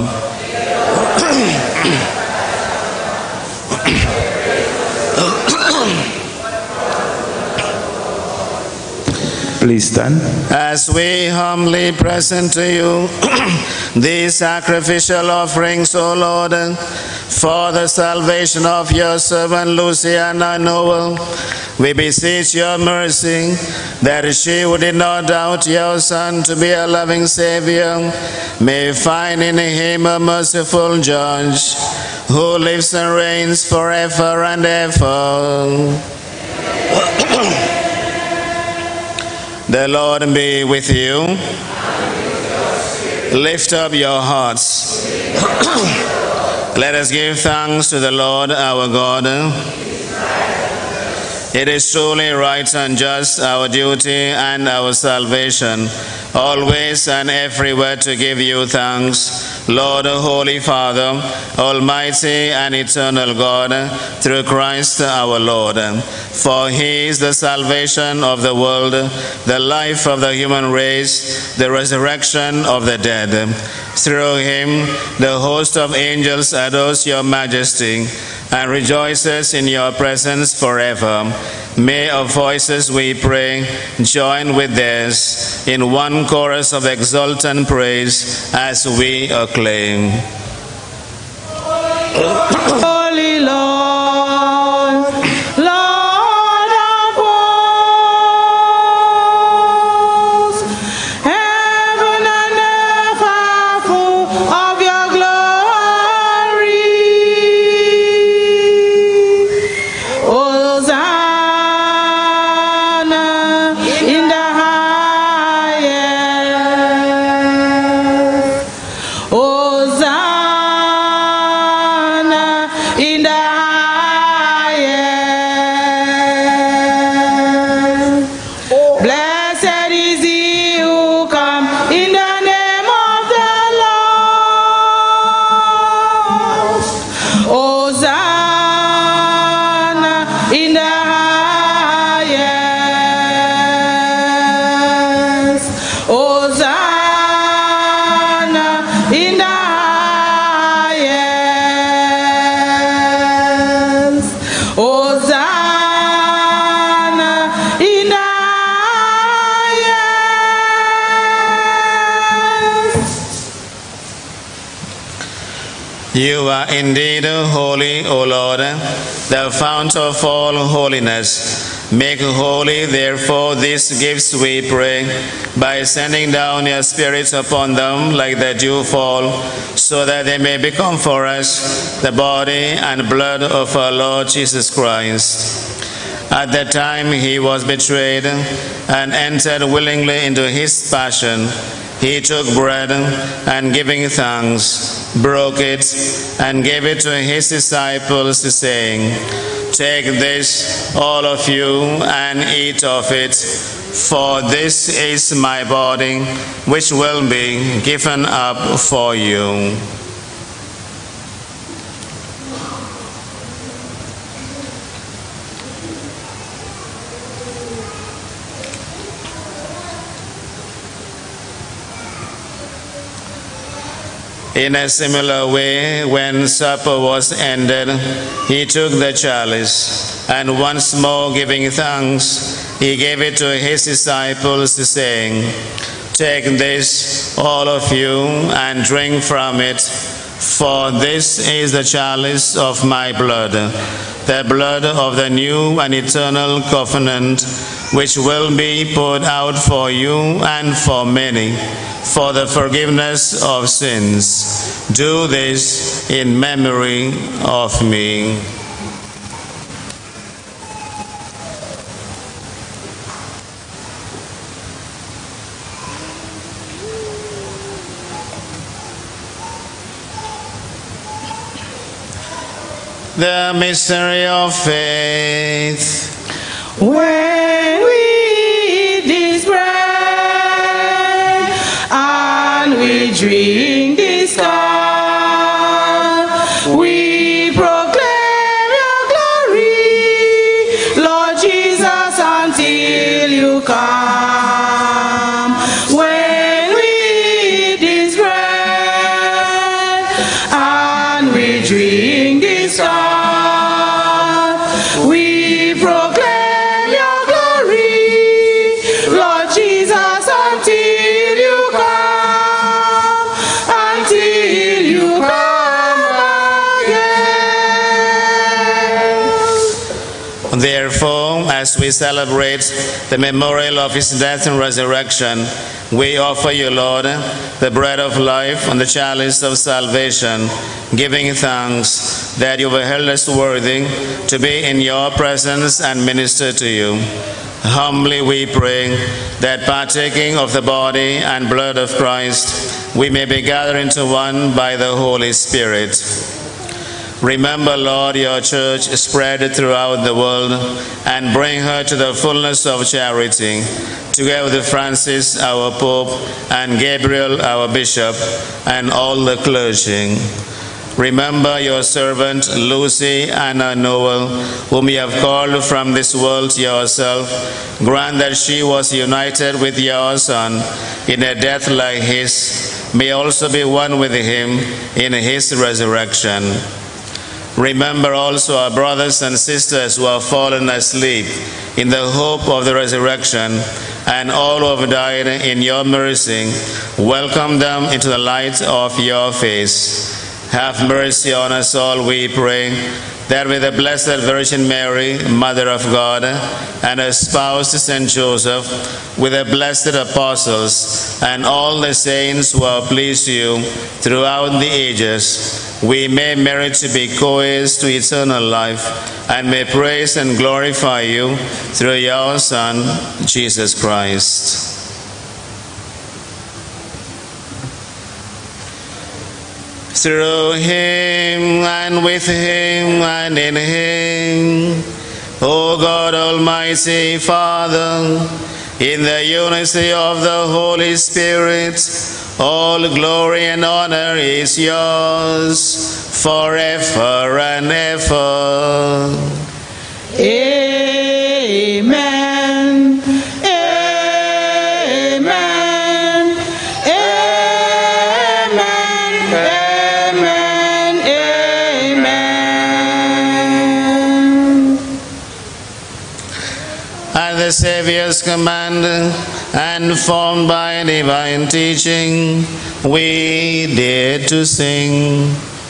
Please stand. As we humbly present to you these sacrificial offerings, O Lord, for the salvation of your servant Luciana and Noel, we beseech your mercy that she who did not doubt your Son to be a loving Savior may find in him a merciful judge who lives and reigns forever and ever. The Lord be with you. Lift up your hearts. Let us give thanks to the Lord our God. It is truly right and just, our duty and our salvation, always and everywhere to give you thanks, Lord, Holy Father, Almighty and eternal God, through Christ our Lord. For he is the salvation of the world, the life of the human race, the resurrection of the dead. Through him, the host of angels adores your majesty and rejoices in your presence forever. May our voices, we pray, join with theirs in one chorus of exultant praise as we acclaim. Holy Lord, Lord of hosts, heaven and earth are full of your glory. Hosanna in the highest. Hosanna in the highest. Blessed is he who comes in the name of the Lord. Hosanna in the highest. Hosanna in the highest. Hosanna in the highest. You are indeed holy, O Lord, the fount of all holiness. Make holy, therefore, these gifts, we pray, by sending down your Spirit upon them like the dewfall, so that they may become for us the body and blood of our Lord Jesus Christ. At the time he was betrayed and entered willingly into his passion, he took bread and giving thanks, broke it and gave it to his disciples, saying, "Take this, all of you, and eat of it, for this is my body, which will be given up for you." In a similar way, when supper was ended, he took the chalice, and once more giving thanks, he gave it to his disciples, saying, "Take this, all of you, and drink from it, for this is the chalice of my blood, the blood of the new and eternal covenant, which will be poured out for you and for many, for the forgiveness of sins. Do this in memory of me." The mystery of faith. When we eat this bread and we drink this cup, we proclaim your glory, Lord Jesus, our as we celebrate the memorial of his death and resurrection, we offer you, Lord, the bread of life and the chalice of salvation, giving thanks that you have held us worthy to be in your presence and minister to you. Humbly we pray that partaking of the body and blood of Christ, we may be gathered into one by the Holy Spirit. Remember, Lord, your church spread throughout the world and bring her to the fullness of charity, together with Francis, our Pope, and Gabriel, our Bishop, and all the clergy. Remember your servant Lucy and Noel, whom you have called from this world to yourself. Grant that she was united with your Son in a death like his, may also be one with him in his resurrection. Remember also our brothers and sisters who have fallen asleep in the hope of the resurrection, and all who have died in your mercy. Welcome them into the light of your face. Have mercy on us all, we pray, that with the Blessed Virgin Mary, Mother of God, and her spouse Saint Joseph, with the blessed apostles, and all the saints who have pleased you throughout the ages, we may merit to be co-heirs to eternal life, and may praise and glorify you through your Son, Jesus Christ. Through him, and with him, and in him, O God Almighty Father, in the unity of the Holy Spirit, all glory and honor is yours forever and ever. Amen. Amen. Amen. Amen. At the Savior's command, and formed by divine teaching, we dare to sing.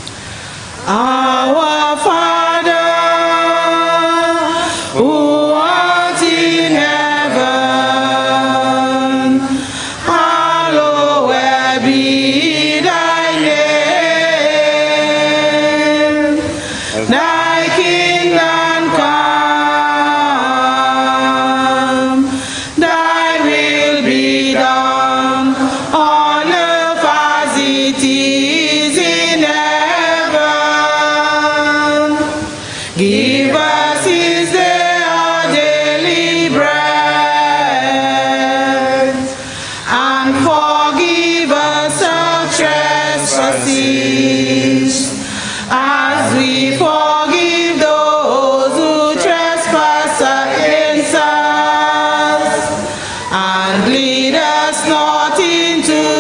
Our Father, who art in heaven, hallowed be thy name. Thy kingdom come, thy will be done on earth as it is in heaven. Give us this day our daily bread, and forgive us our trespasses, as we forgive those who trespass against us. And lead us not into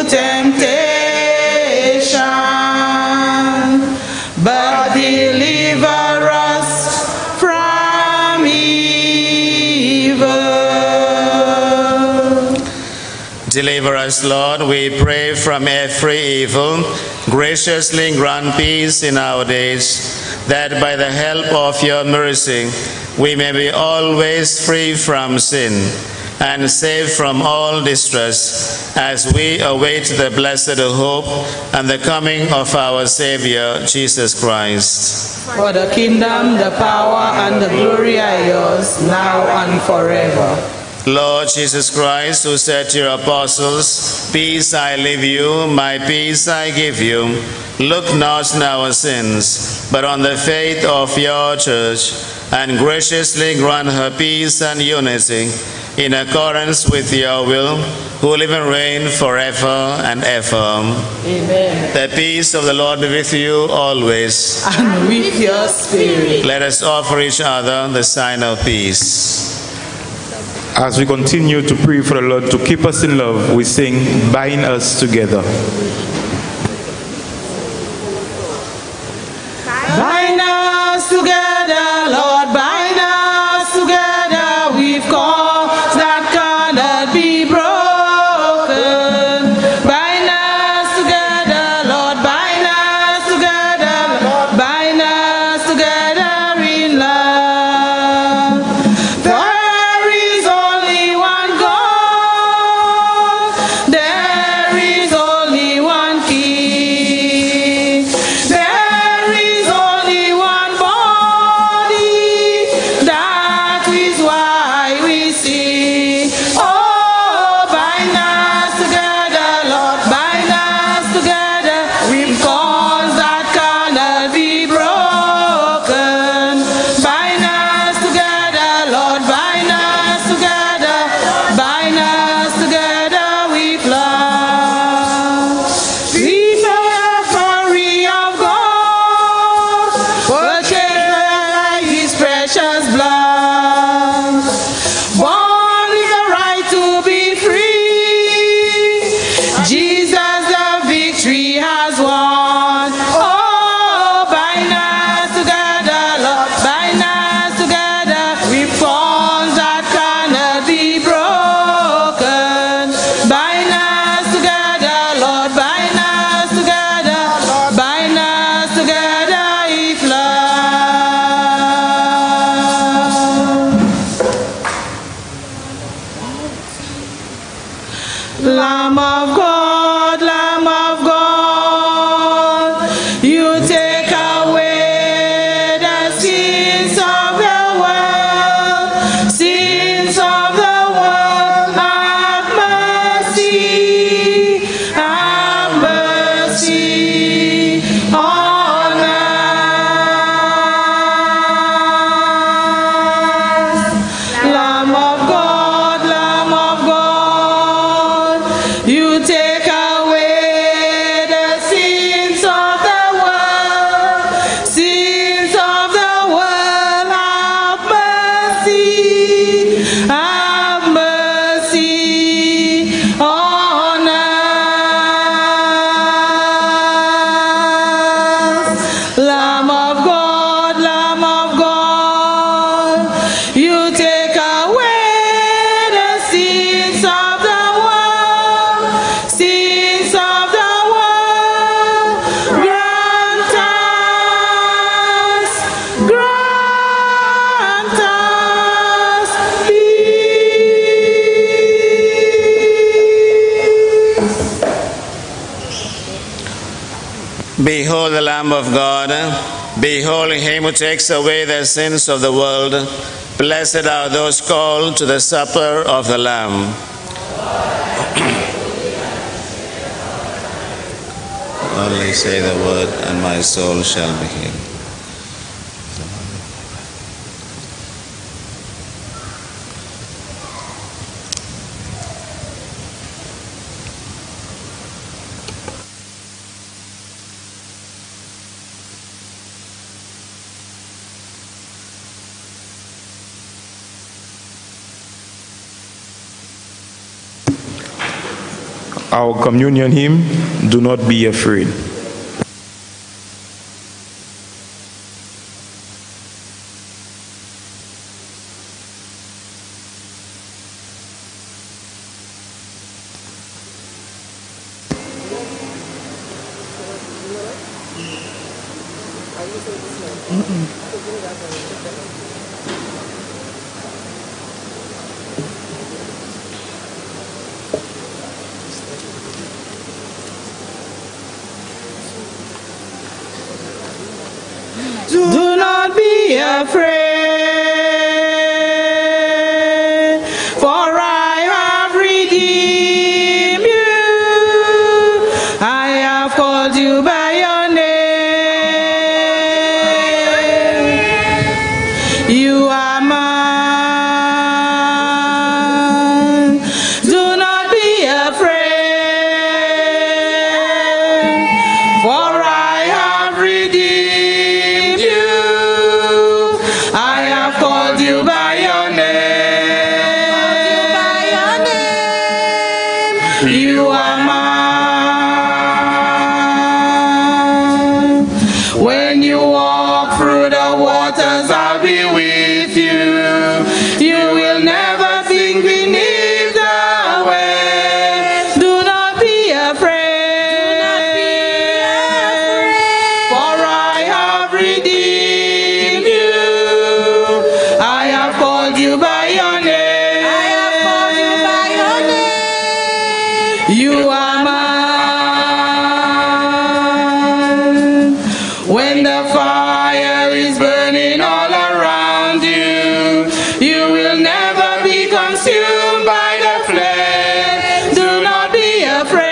temptation, but deliver us from evil. Deliver us, Lord, we pray, from every evil. Graciously grant peace in our days, that by the help of your mercy we may be always free from sin and safe from all distress, as we await the blessed hope and the coming of our Savior, Jesus Christ. For the kingdom, the power, and the glory are yours, now and forever. Lord Jesus Christ, who said to your apostles, "Peace I leave you, my peace I give you," look not on our sins, but on the faith of your church, and graciously grant her peace and unity, in accordance with your will, who live and reign forever and ever. Amen. The peace of the Lord be with you always. And with your spirit. Let us offer each other the sign of peace. As we continue to pray for the Lord to keep us in love, we sing, "Bind Us Together." Bind us together, Lord, bind us together with cords that cannot be broken. Bind us together, Lord, bind us together, bind us together in love. Forever Behold the Lamb of God. Behold him who takes away the sins of the world. Blessed are those called to the supper of the Lamb. Only say the word, and my soul shall be healed. Our communion hymn, Do Not Be Afraid. Do not be afraid, for I have redeemed you. I have called you by your name. You are mine. Do not be afraid, for I have redeemed you. I have called you by your name. You are mine. When you walk through the waters, I'll be with you. You will never sink beneath the waves. Do not be afraid. For I have redeemed you. I have called you by your name. You are mine. When the fire is burning all around you, you will never be consumed by the flame. Do not be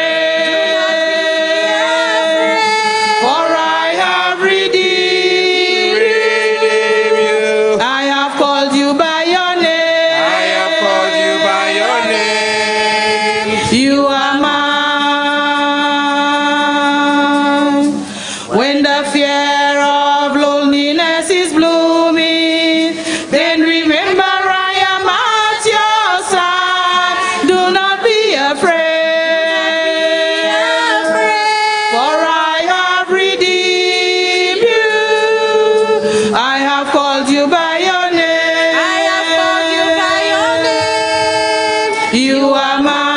afraid, for I have redeemed you. I have called you by your name. I have called you by your name. You are mine. When the fear of loneliness is blooming, then remember I am at your side. Do not be afraid, for I have redeemed you. I have called you by your name. I have called you by your name. You are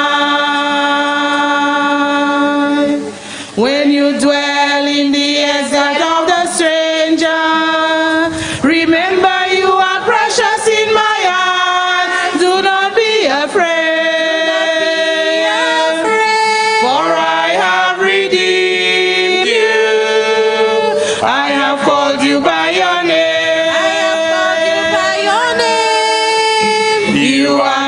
mine. When you dwell in the exile of the stranger, remember you are precious in my heart. Do not be afraid, for I have redeemed you. I have called you by your name. I have called you by your name. You are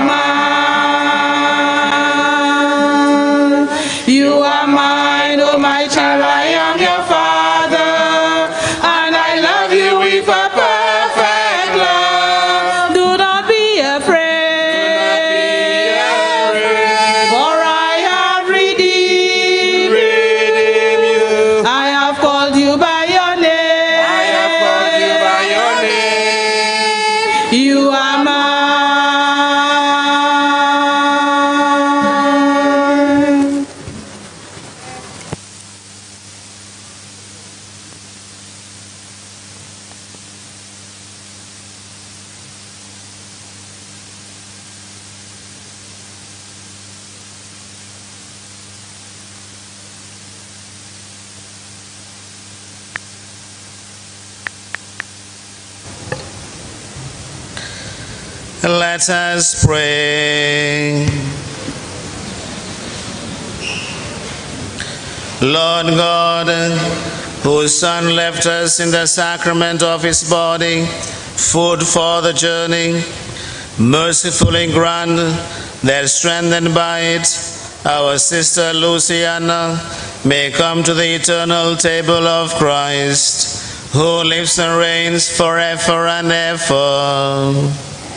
mine. You are mine, oh my child, I am your father, and I love you with a perfect love. Do not be afraid, for I have redeemed you. I have called you by your name. I have called you by your name. You are mine. Let us pray. Lord God, whose Son left us in the sacrament of his body, food for the journey, mercifully grant that, strengthened by it, our sister Luciana may come to the eternal table of Christ, who lives and reigns forever and ever.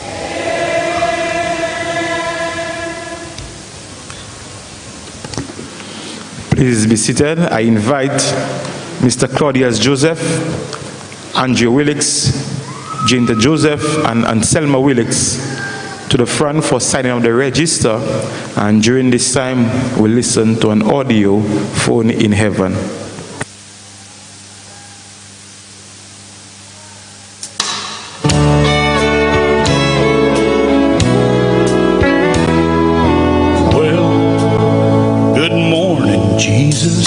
Please be seated. I invite Mr. Claudius Joseph, Andrea Willix, Jinta Joseph, and Anselma Willix to the front for signing of the register, and during this time we'll listen to an audio phone in heaven. Jesus,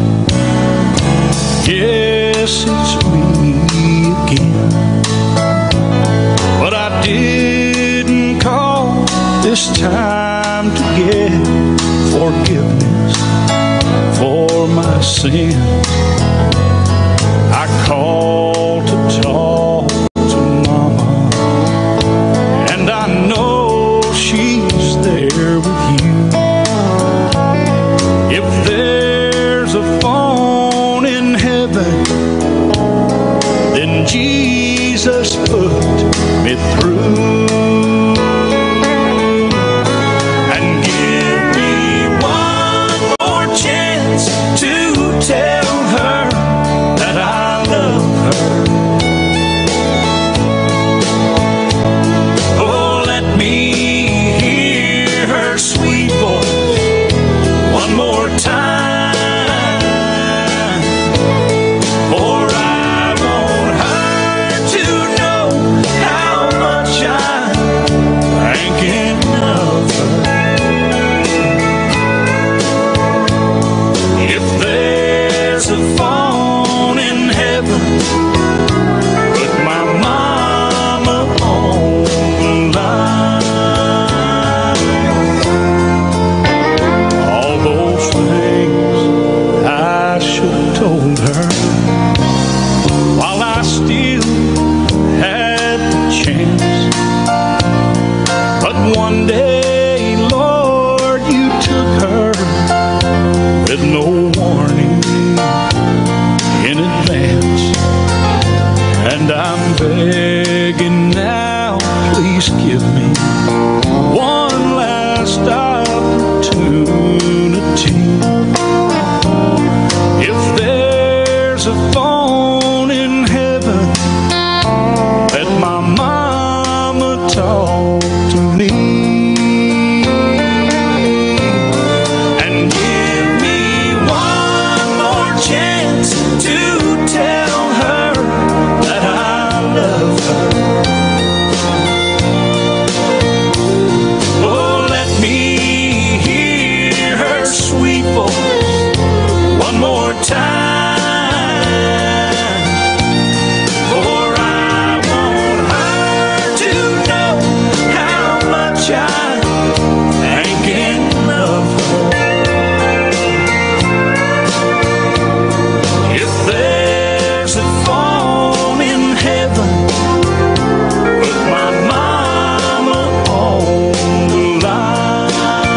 yes, it's me again, but I didn't call this time to get forgiveness for my sins. I called to talk to Mama, and I know she's there with you. If there's a phone in heaven, then Jesus put me through. And give me one more chance to tell her that I love her. Oh, let me hear her sweet voice one more time, for I want her to know how much I'm thinking of her. If there's a phone in heaven, put my mama on the line. All those things I should have told her while I still had the chance. But one day, Lord, you took her with no warning in advance. And I'm begging now, please give me one last opportunity. If there's a phone in heaven, let my mama talk to me. And give me one more chance to tell her that I love her. Oh, let me hear her sweet voice one more time, for I want her to know how much I'm thinking of her. If there's a phone in heaven, put my mama on the line.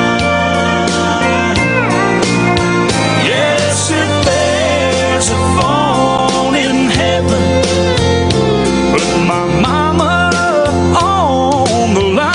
Yes, if there's a phone in heaven, put my mama on the line.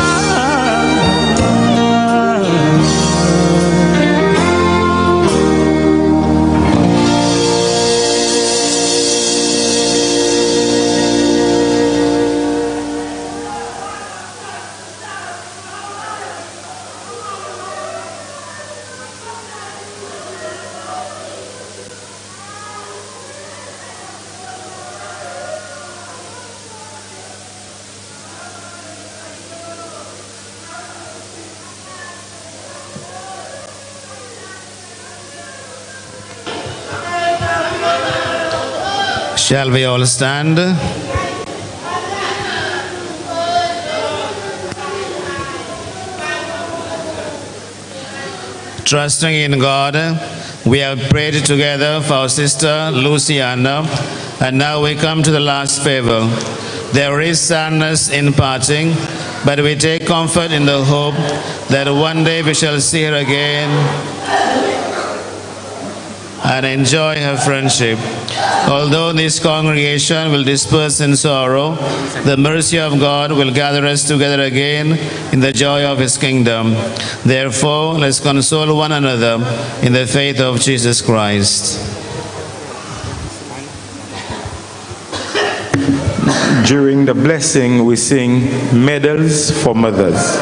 Shall we all stand? Trusting in God, We have prayed together for our sister Luciana, and now we come to the last favor. There is sadness in parting, but we take comfort in the hope that one day we shall see her again and enjoy her friendship. Although this congregation will disperse in sorrow, the mercy of God will gather us together again in the joy of His kingdom. Therefore, let's console one another in the faith of Jesus Christ. During the blessing, we sing Medals for Mothers.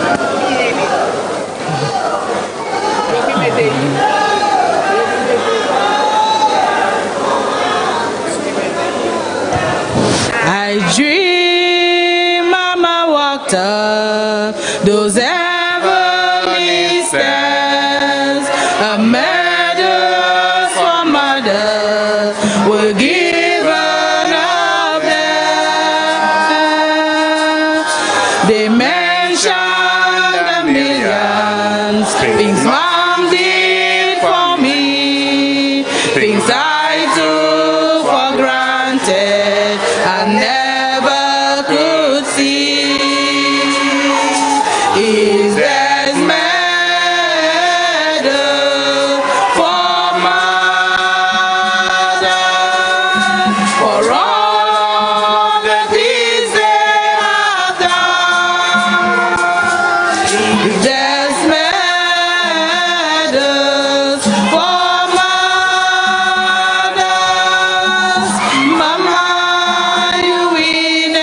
I dream Mama walked up those heavenly stairs. A medal for mothers were given up there. They mentioned the millions, things Mom did for me, things I took for granted and never could see. Is there's medal for mothers for all the things they have done. Is there's medals for mothers, Mama, you win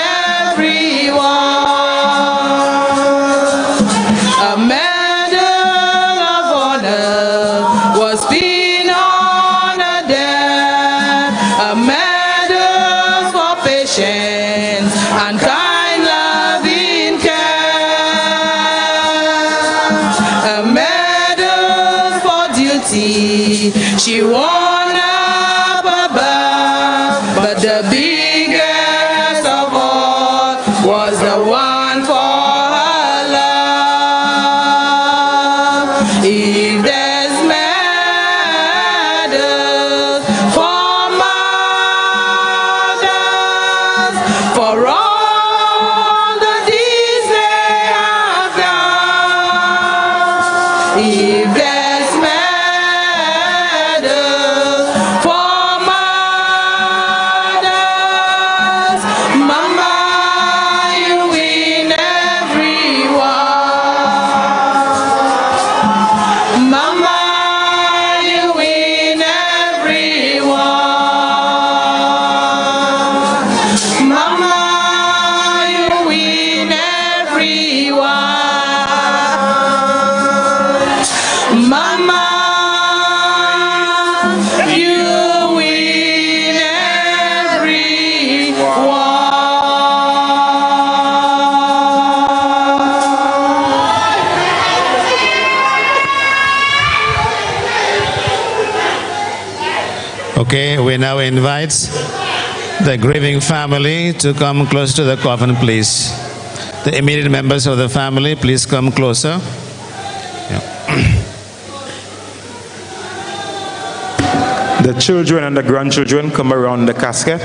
everyone. A medal of honor was pinned on a death. A medal for patience and kind loving care. A medal for duty she won up above, but the biggest of all was the one for her love. If there's medals for mothers for all the deeds they have done, if there's medals for mothers, Mama, you win everyone. Mama, you win everyone. Mama, you win everyone. Mama, you win Okay, we now invite the grieving family to come close to the coffin, please. The immediate members of the family, please come closer. The children and the grandchildren come around the casket.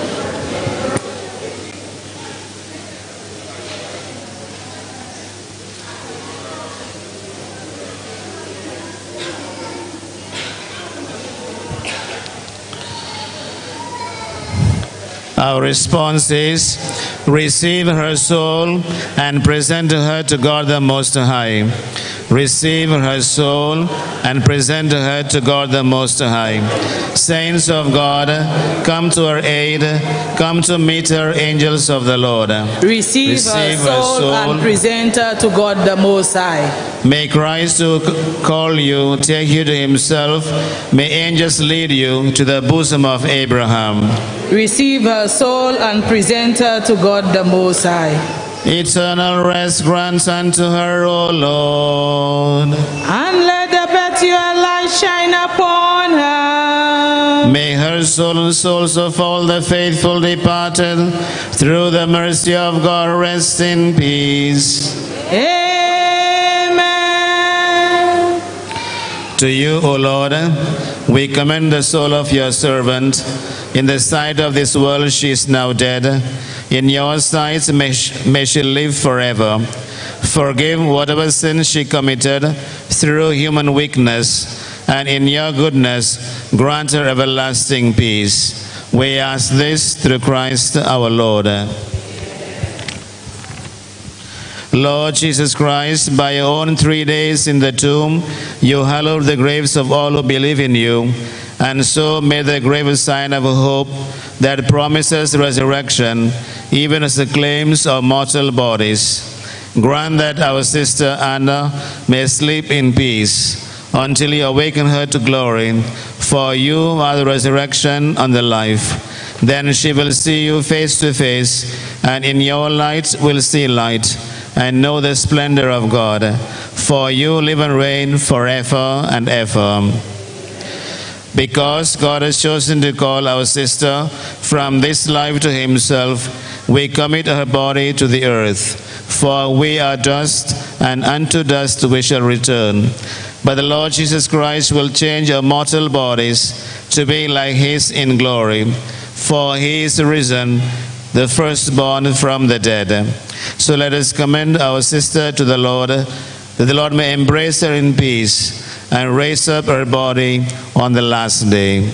Our response is, receive her soul and present her to God the Most High. Receive her soul and present her to God the Most High. Saints of God, come to her aid. Come to meet her, angels of the Lord. Receive her soul and present her to God the Most High. May Christ who call you take you to himself. May angels lead you to the bosom of Abraham. Receive her soul and present her to God the Most High. Eternal rest grant unto her, O Lord. And let the perpetual light shine upon her. May her soul and souls of all the faithful departed, through the mercy of God, rest in peace. Amen. To you, O Lord, we commend the soul of your servant. In the sight of this world she is now dead. In your sight may she live forever. Forgive whatever sin she committed through human weakness, and in your goodness grant her everlasting peace. We ask this through Christ our Lord. Lord Jesus Christ, by your own 3 days in the tomb, you hallowed the graves of all who believe in you, and so made the grave a sign of hope that promises resurrection, even as the claims of mortal bodies. Grant that our sister Anna may sleep in peace until you awaken her to glory, for you are the resurrection and the life. Then she will see you face to face, and in your light will see light, and know the splendor of God. For you live and reign forever and ever. Because God has chosen to call our sister from this life to himself, we commit her body to the earth. For we are dust, and unto dust we shall return. But the Lord Jesus Christ will change our mortal bodies to be like his in glory. For he is risen, the firstborn from the dead. So let us commend our sister to the Lord, that the Lord may embrace her in peace and raise up her body on the last day.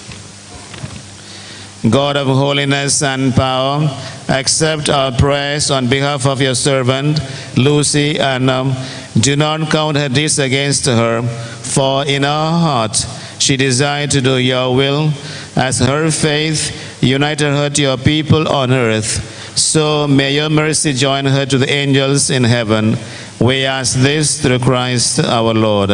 God of holiness and power, accept our prayers on behalf of your servant, Lucy, and do not count her deeds against her, for in her heart she desired to do your will, as her faith united her to your people on earth. So may your mercy join her to the angels in heaven. We ask this through Christ our Lord.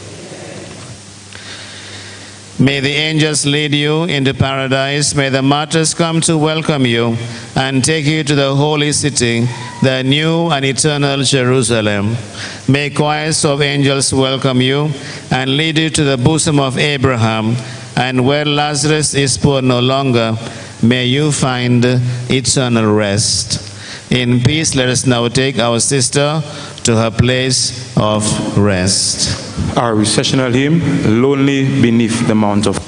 May the angels lead you into paradise. May the martyrs come to welcome you and take you to the holy city, the new and eternal Jerusalem. May choirs of angels welcome you and lead you to the bosom of Abraham. And where Lazarus is poor no longer, may you find eternal rest. In peace, let us now take our sister to her place of rest. Our recessional hymn, Lonely Beneath the Mount of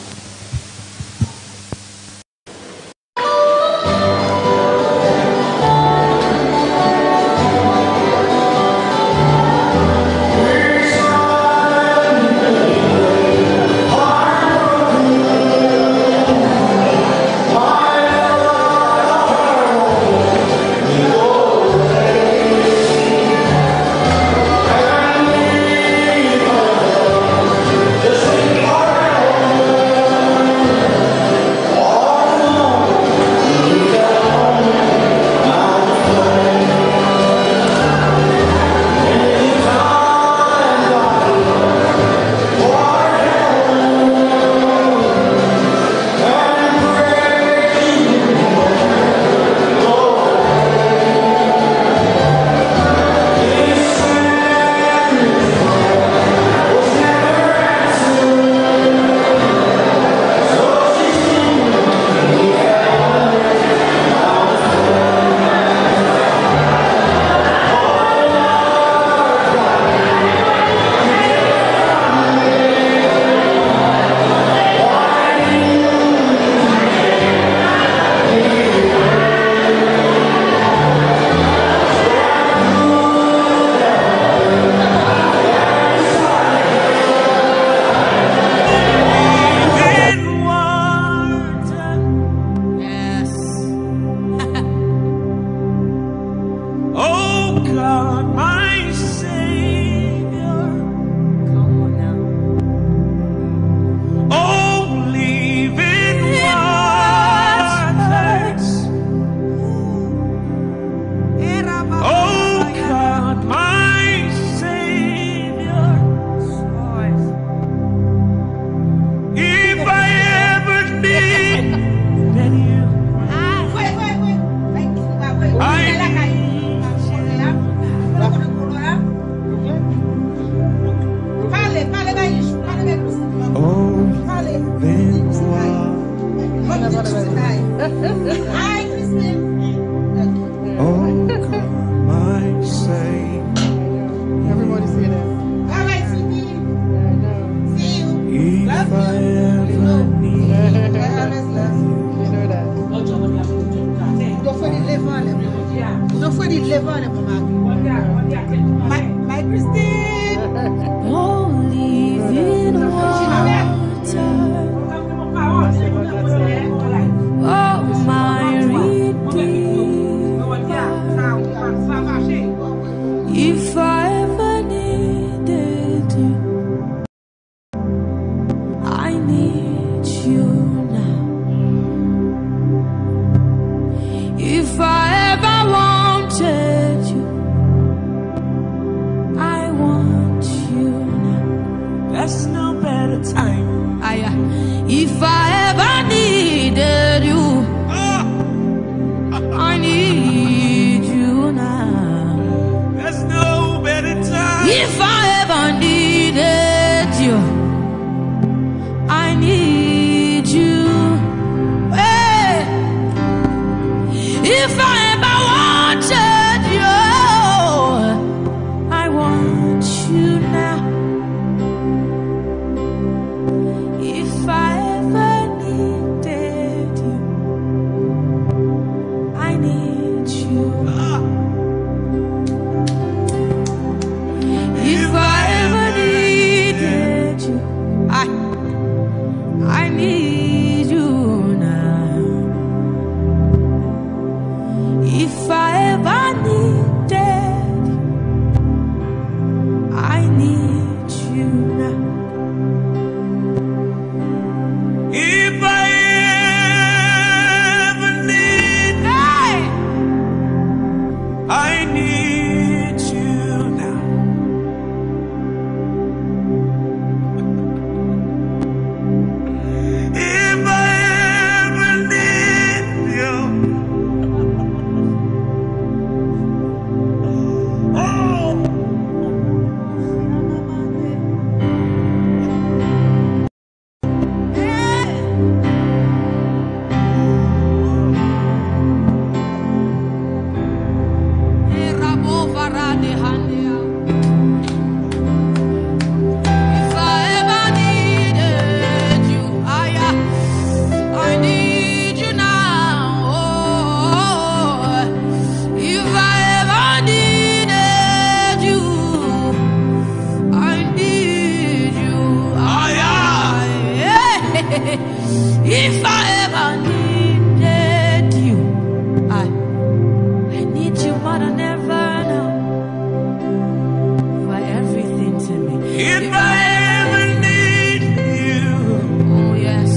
If I ever needed you, I need you more than ever now. You are everything to me. If I ever need you, oh yes.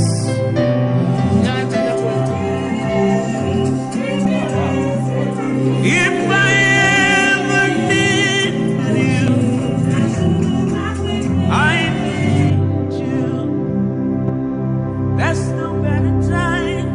If I ever need you, I need you. There's no better time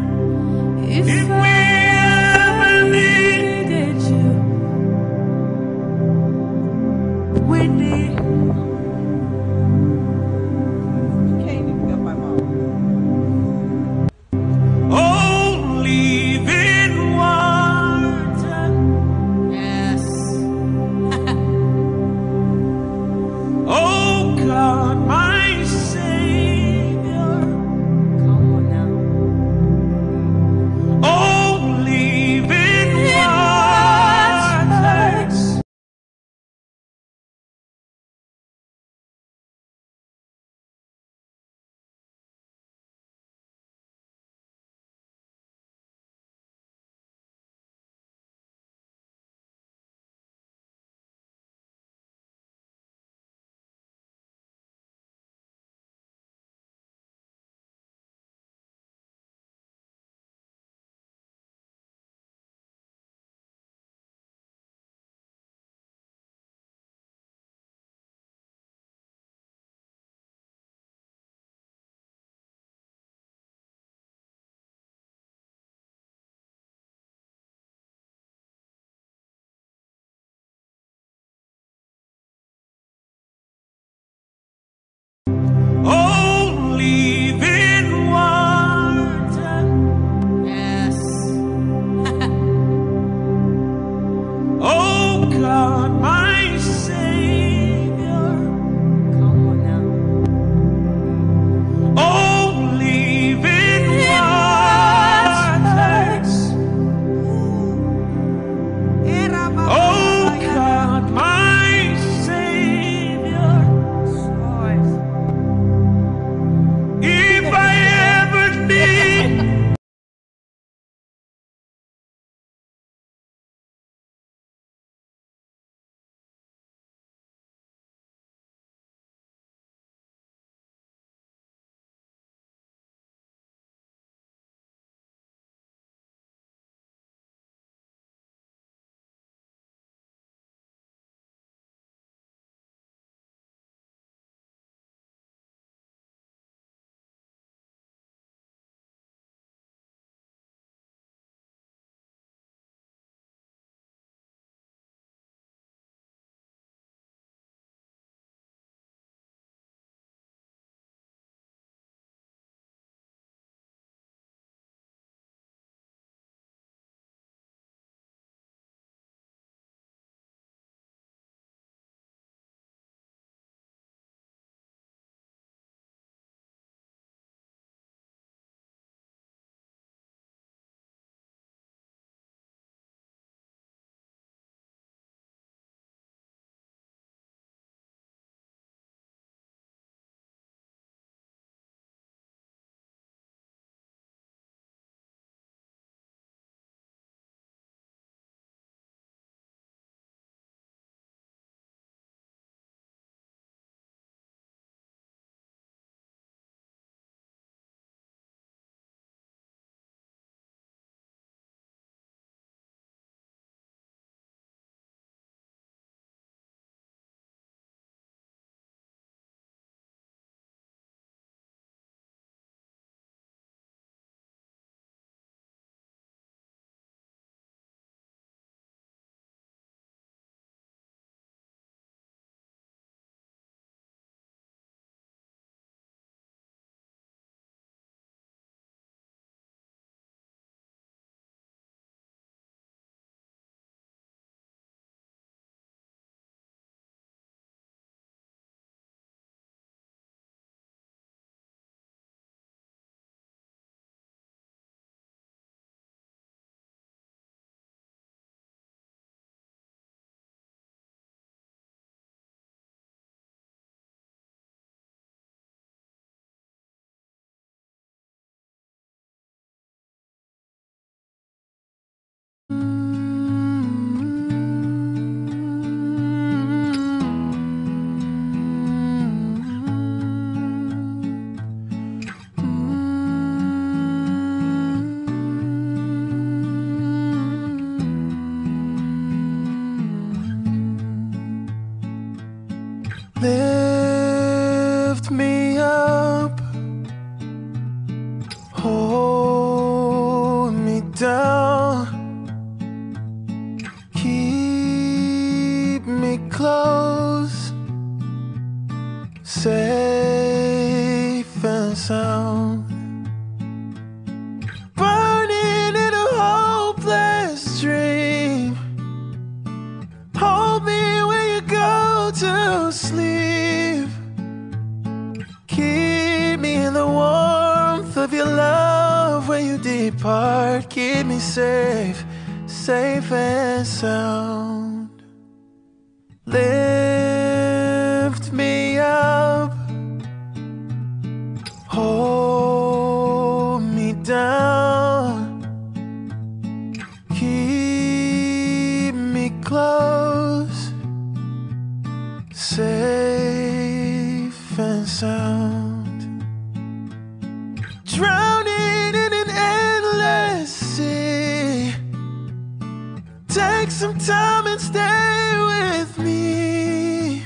down, keep me close, safe and sound. Burning in a hopeless dream, hold me when you go to sleep. Keep me in the warmth of your love when you depart. Keep me safe, safe and sound. Lift me up, hold me down, keep me close, safe and sound. Drowning in an endless sea, take some time and stay with me.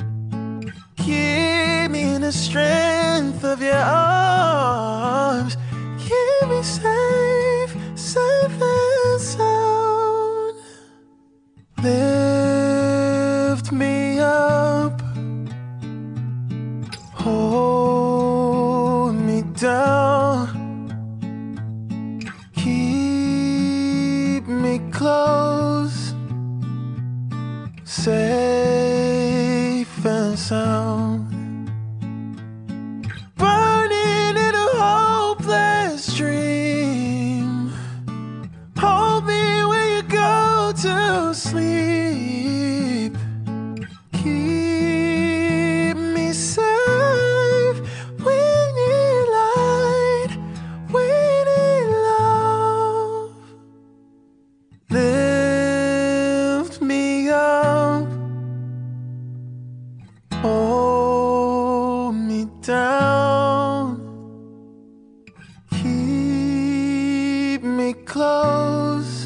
Keep me in the strength of your arms. Keep me safe, safe and sound. Lift me up, hold me down, keep me close, safe and sound. Burning in a hopeless dream, hold me when you go to sleep. Keep me safe, we need light, we need love. Lift me up, hold me down, keep me close,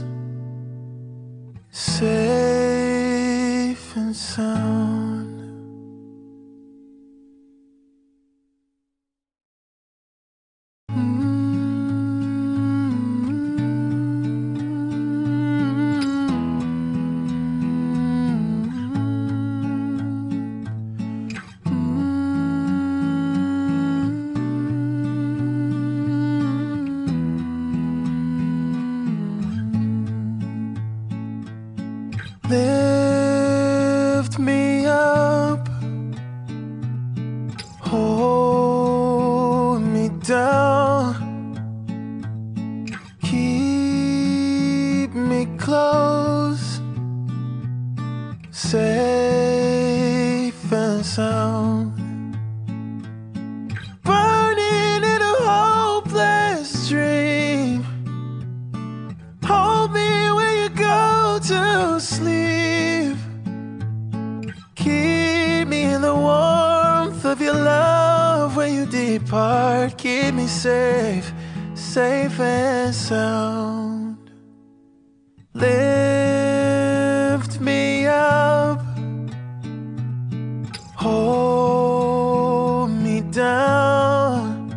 safe and sound. Lift me up, hold me down, keep me close, safe and sound. Burning in a hopeless dream, hold me when you go to sleep. Keep me in the warmth of your love when you depart. Keep me safe, safe and sound. Lift me up, hold me down,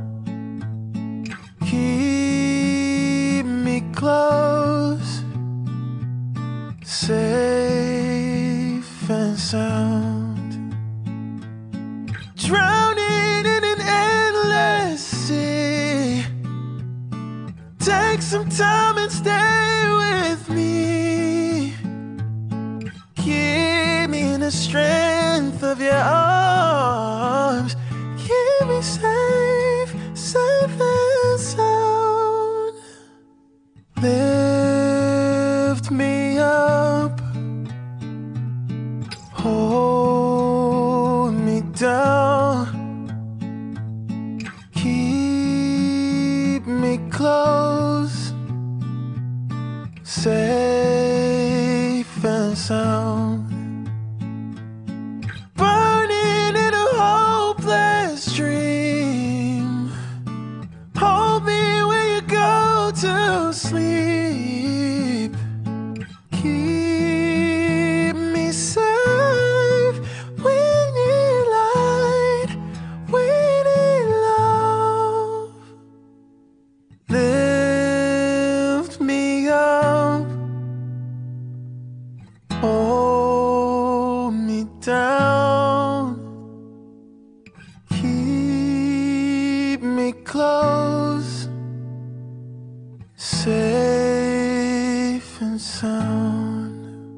keep me close, safe and sound. Drowning in an endless sea, take some time and stay with me. Keep me in the strength of your arms. Keep me safe, safe and sound. Lift me up, hold me down, keep me close, safe and sound. Burning in a hopeless dream, hold me when you go to sleep. Keep me safe, we need light, we need love. Lift me safe and sound.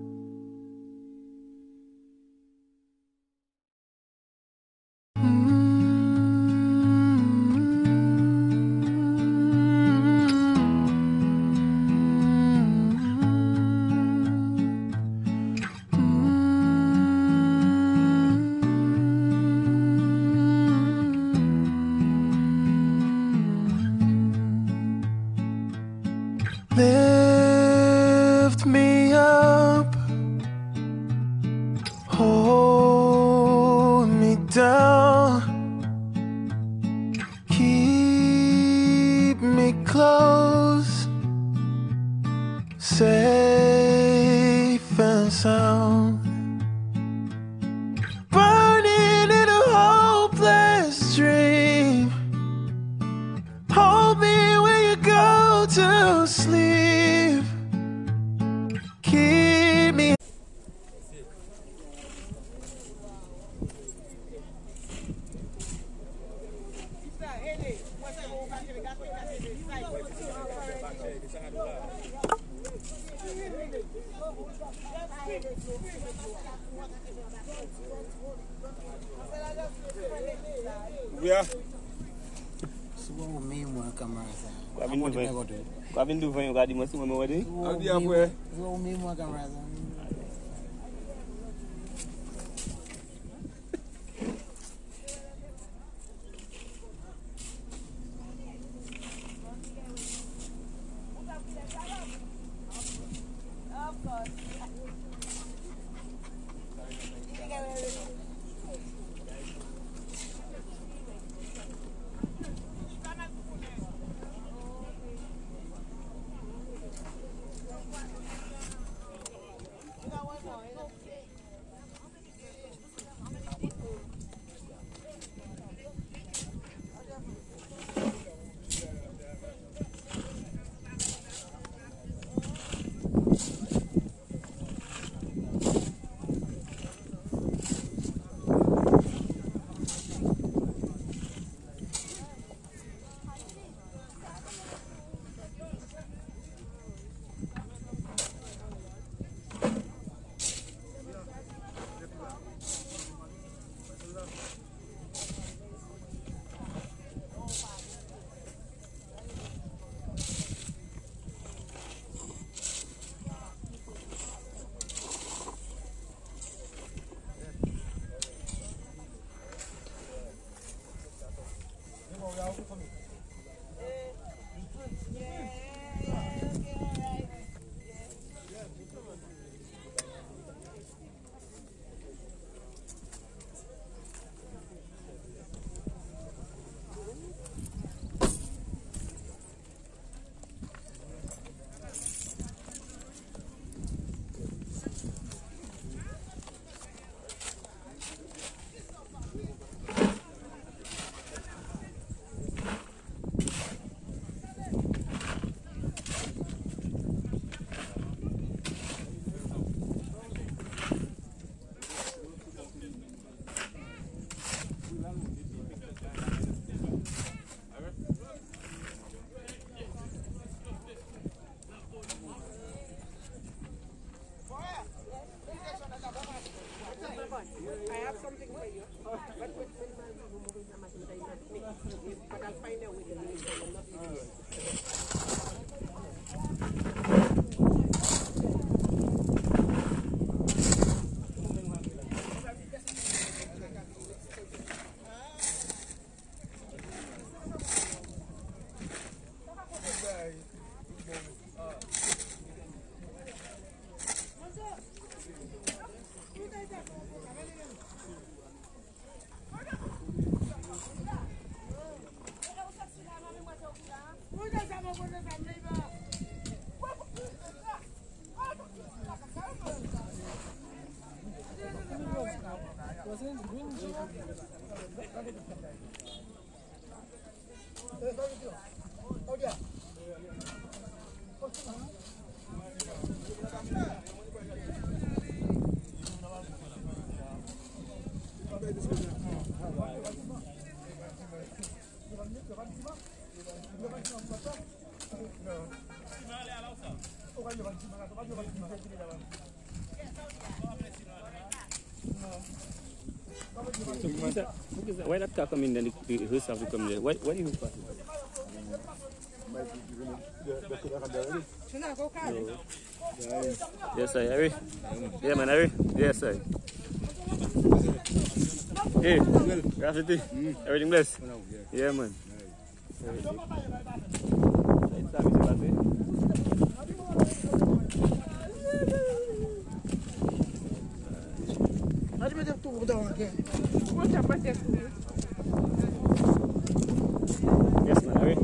Lift me up, hold me down, keep me close, safe and sound. Burning in a hopeless dream, hold me when you go to sleep. Keep me. Yeah. Subo me mo camera sa. Kwa bindu fanyo ka di mo simo mo wadi. Adi apwe. Subo me mo camera sa. I have something for you. But I'll find out with the name. No. Why that car come in then the hearse have to come there? Why do you pass? Yes, sir. Harry? Yeah, man, Harry? Yes, sir. Hey, Graffiti? Everything blessed? Yeah, man. Yes, man, Harry?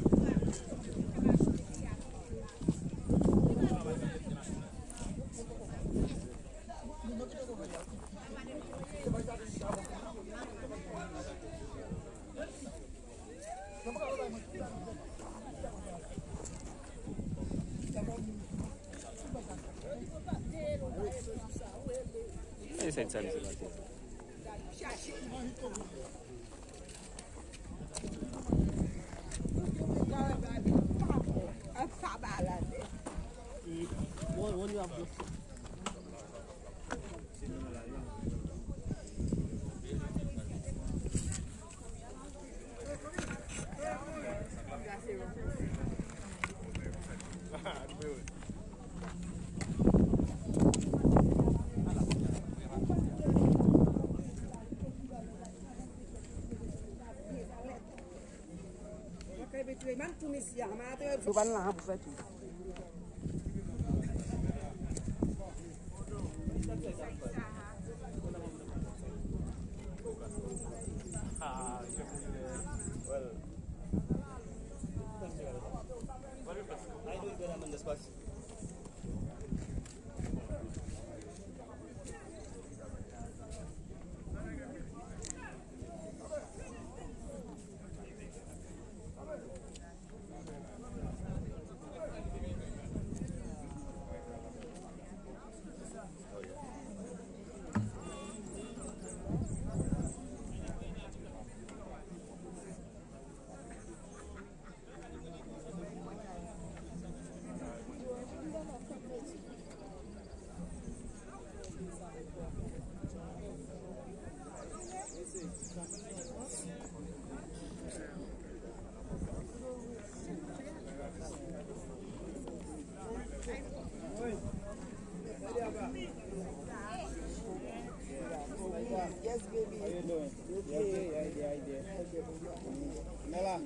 Yes, Yes, baby. How you doing? Okay. Yeah. Mela.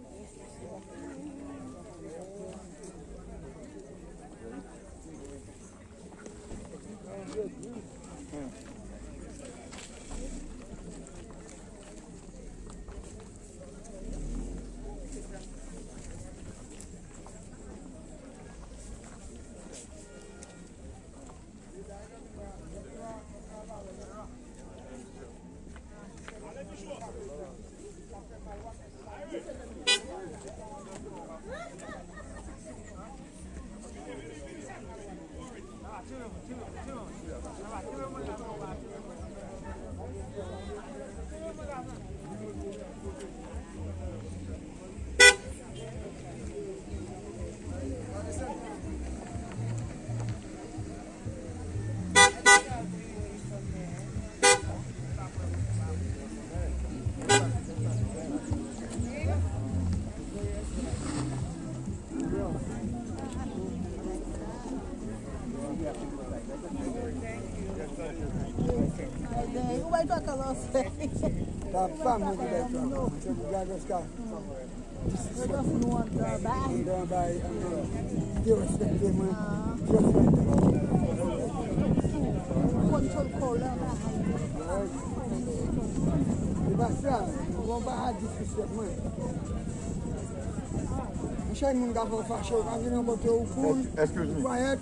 Excuse me. Quiet,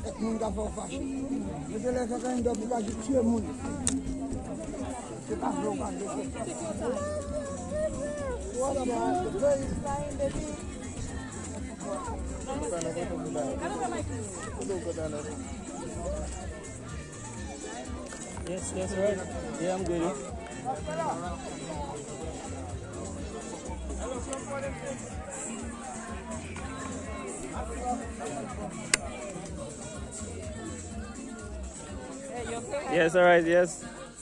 Yes, right. Yeah, I'm good. Yes, all right, yes.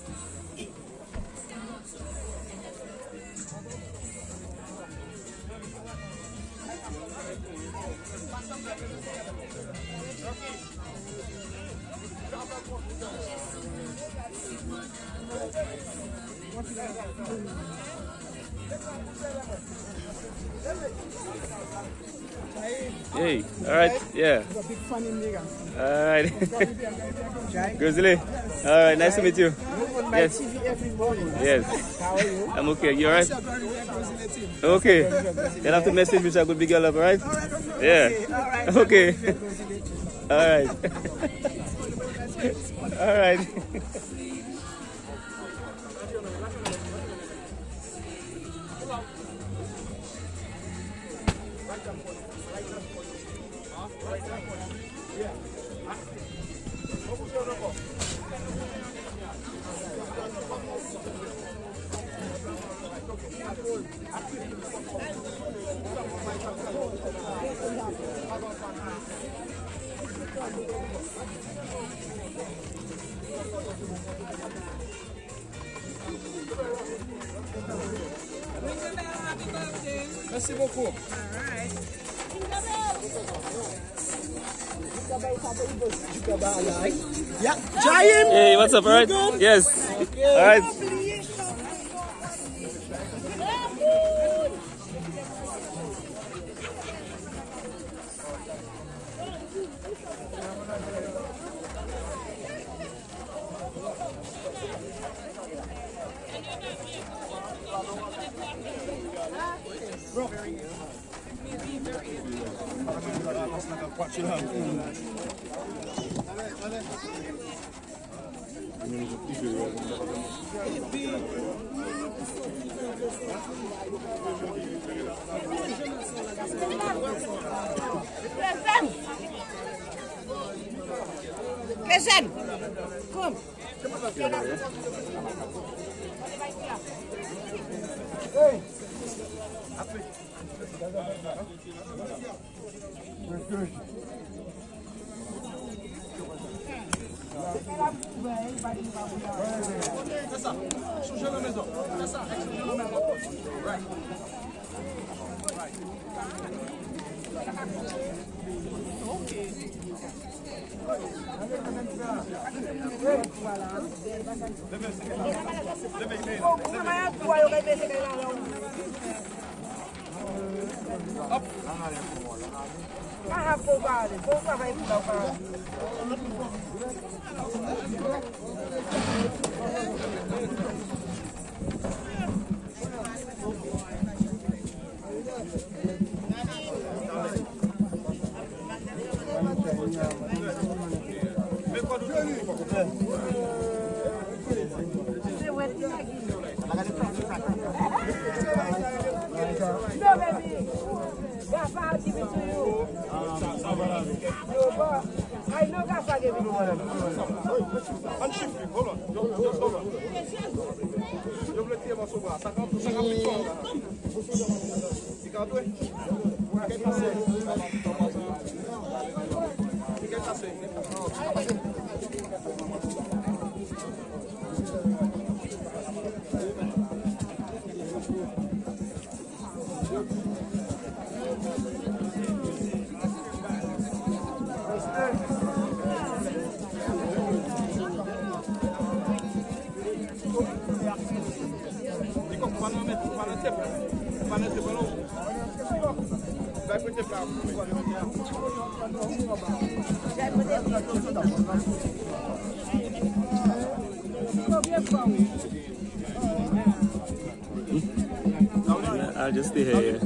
Hey, all right, yeah. All right. Grizzly. All right, nice to meet you. Yes. Yes. How are you? I'm okay. You all right? Okay. You'll have to message me so I could big girl up, all right? Yeah. Okay. All right. All right. Merci beaucoup. Yeah, Jahim. Hey, what's up, all right? Yes. Okay. All right. Listen. Come. Hey. Good. C'est ça. Changer la maison. C'est ça. Changer la maison. Right. Okay. No, baby. Gafa, I'll give it to you. I know Gafa gave it to you. Unshift him, hold on. Just hold on. Yo voulais tirer mon sauveur. 50 Tu gardes où? Quel passé? Quel passé? I'll just stay here.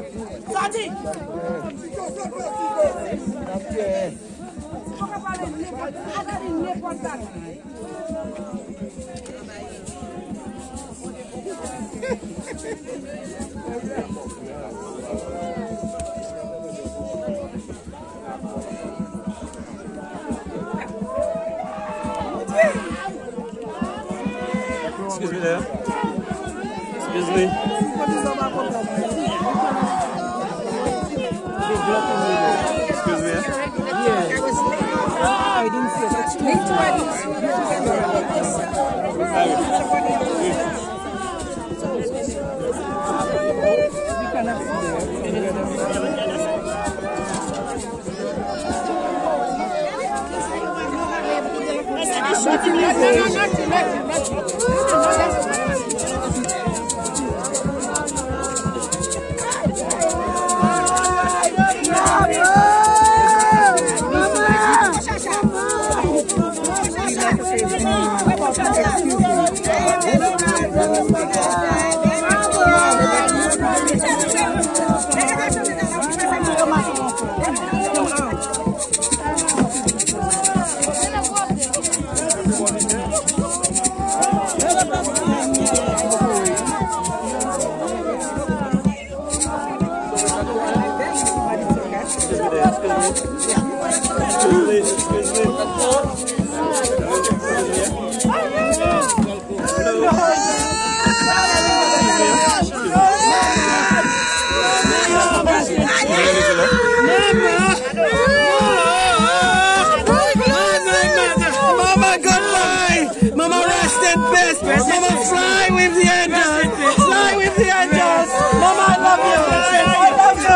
Sorti! Excuse me there. Excuse me. Excuse me. I didn't see Mama, goodbye. Mama, rest in peace. Mama, fly with the angels. Fly with the angels. Mama, I love you. I love you.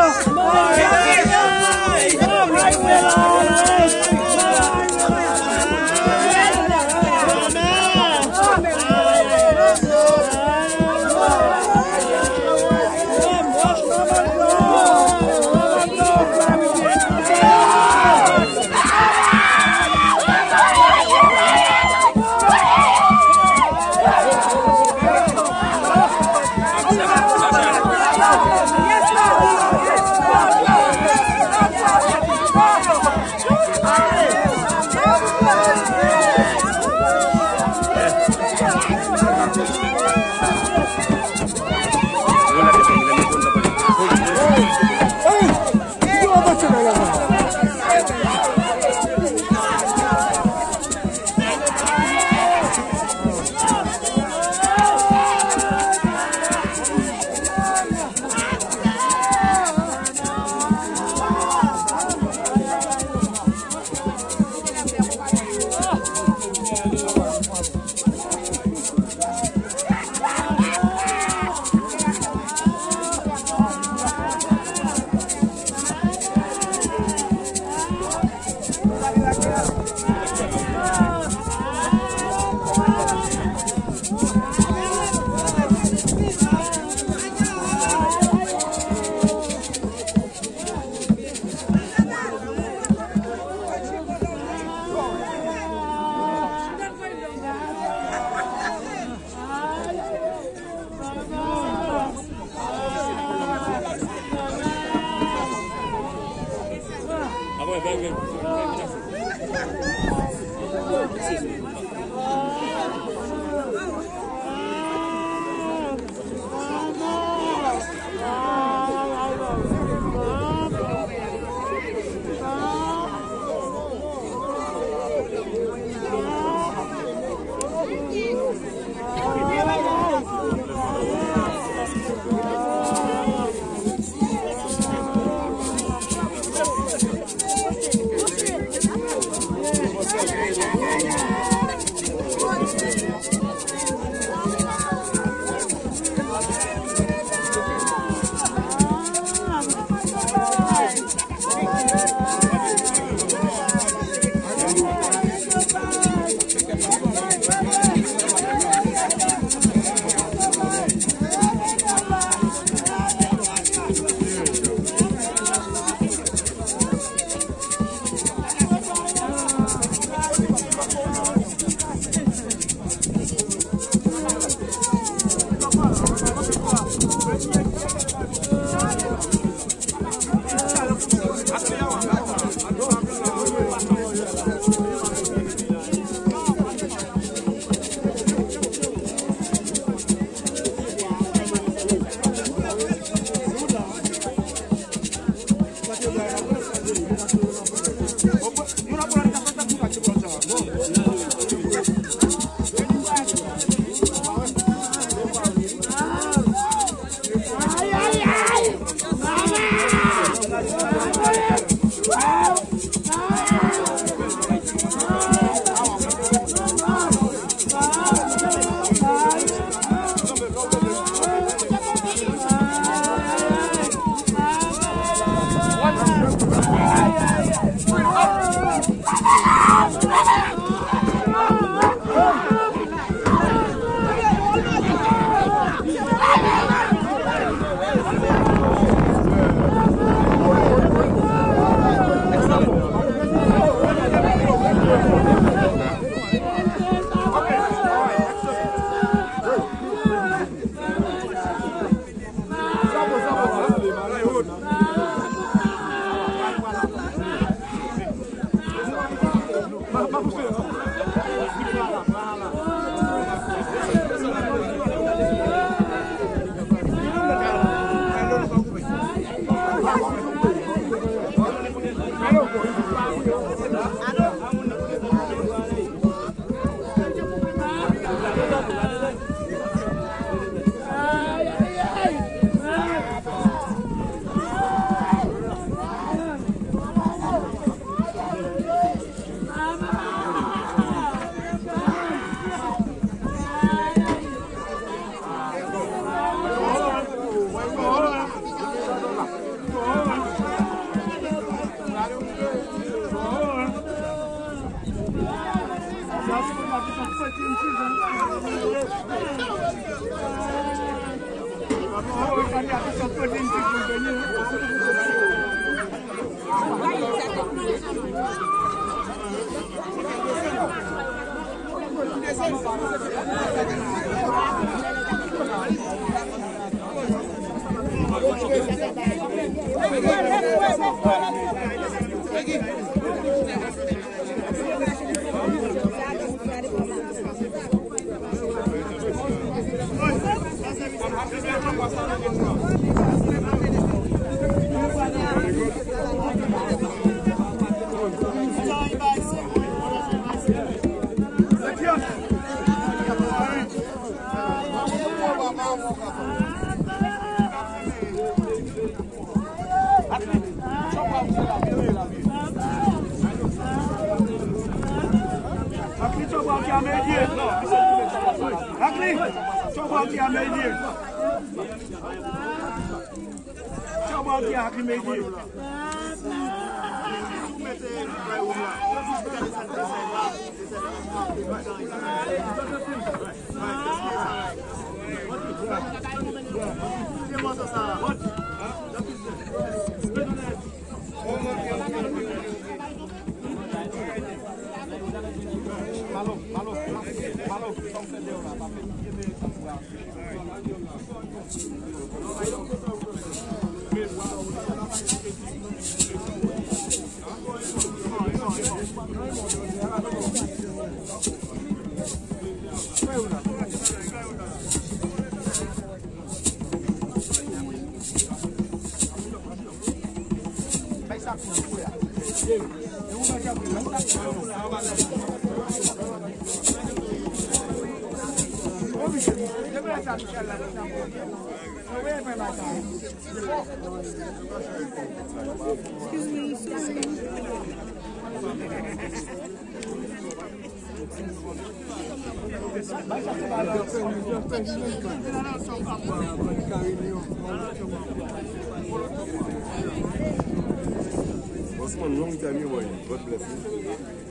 Long time you wait. God bless you.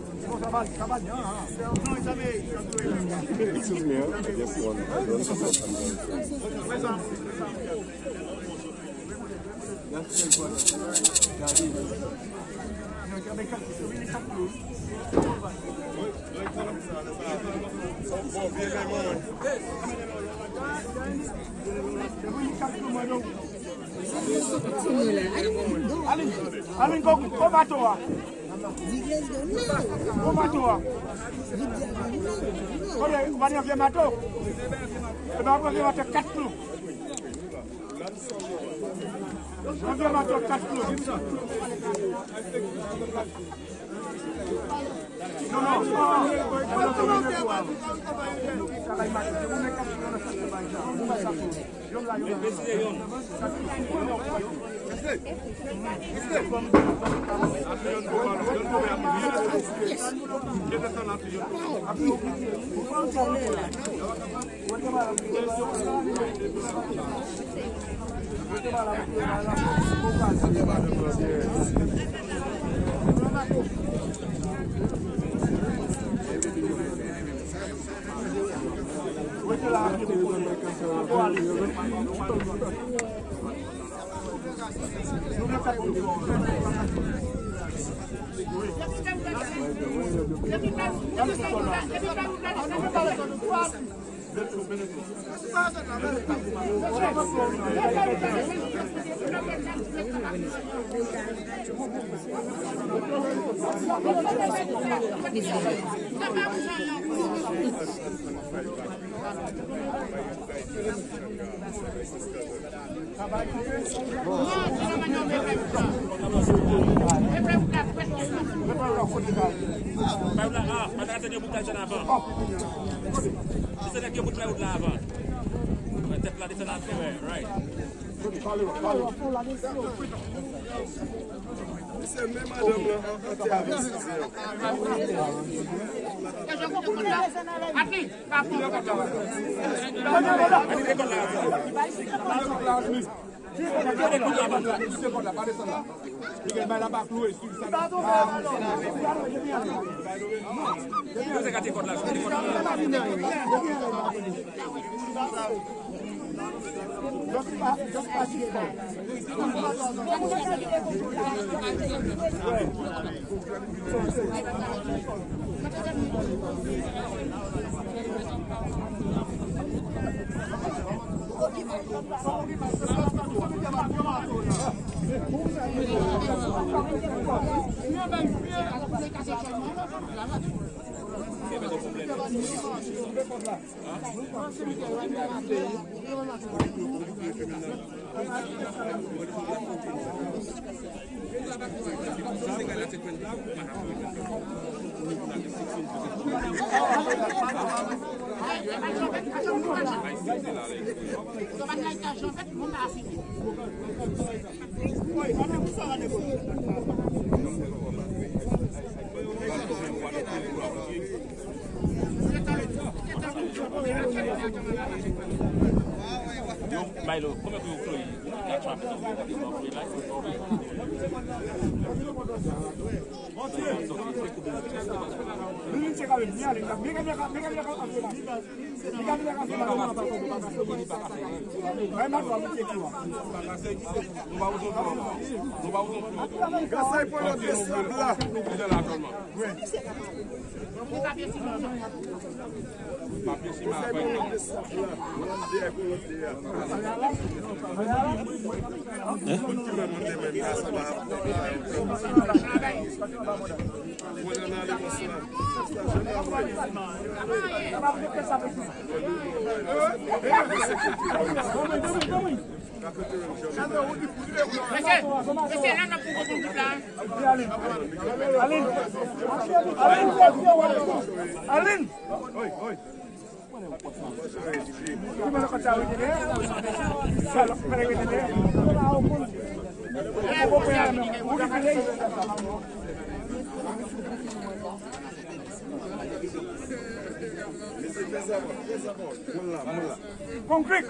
Excuse me, just one. Alin go matoa. Go matoa. Kole bani vya mato. Baba vya mato 4 clous. Vya mato 4 clous. Milo, come up with Alin. Concrete.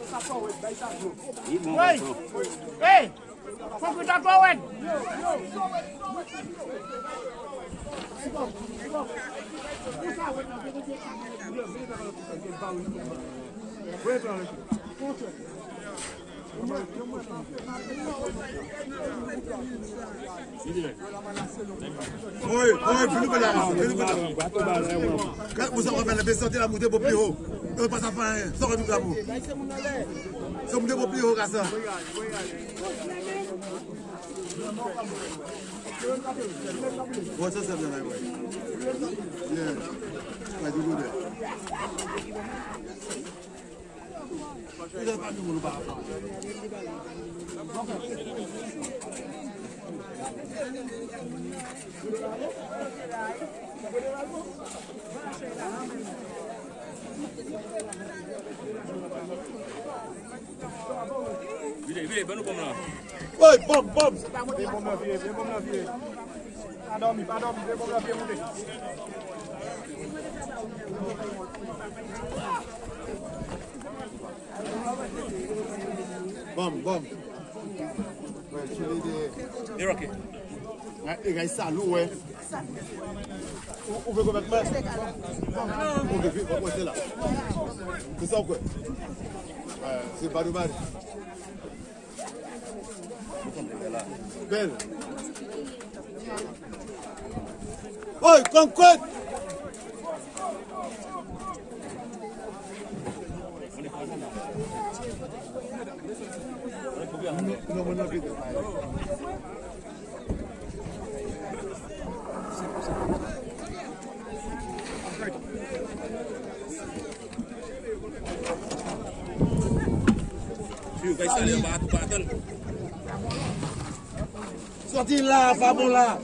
Hey! Hey! Focus on forward! Oui, fais-nous là. Quand vous avez la baisse, la montée pour plus haut. On passe à faire sans retour là-haut. C'est monter pour plus haut qu'à ça. Ouais, ça c'est bien là, ouais. Bien. Ouais, du coup, il n'a pas de monde par rapport. Vite, bonne comme là. Oui, bom. Viens comme la vie. Pas dormi, viens comme la vie, monter. Bom. Ouais, tu l'as dit. Ok. Les gars, ça, l'eau, ouais. On veut qu'on mette main. On veut c'est là. C'est ça ou quoi? C'est pas dommage. Belle. Oi, concrète! Non, mon avis. Sorti là, pas bon là.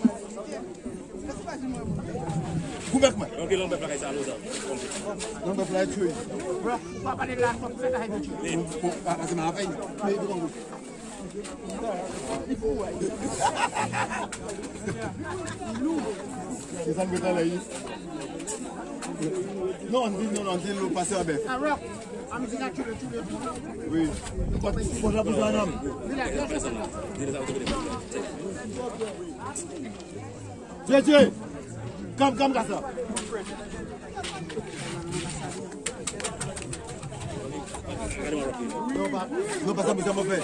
Couvertement. Donc, l'on peut faire ça à l'eau. On peut faire tuer. On va parler de la porte, c'est la révolution. C'est ma veille. C'est ça que tu as là. Non, on dit le passer à bête. Oui. Pourquoi j'ai besoin d'un homme? Tiens. Comme ça. Non, pas ça, mais ça m'a fait.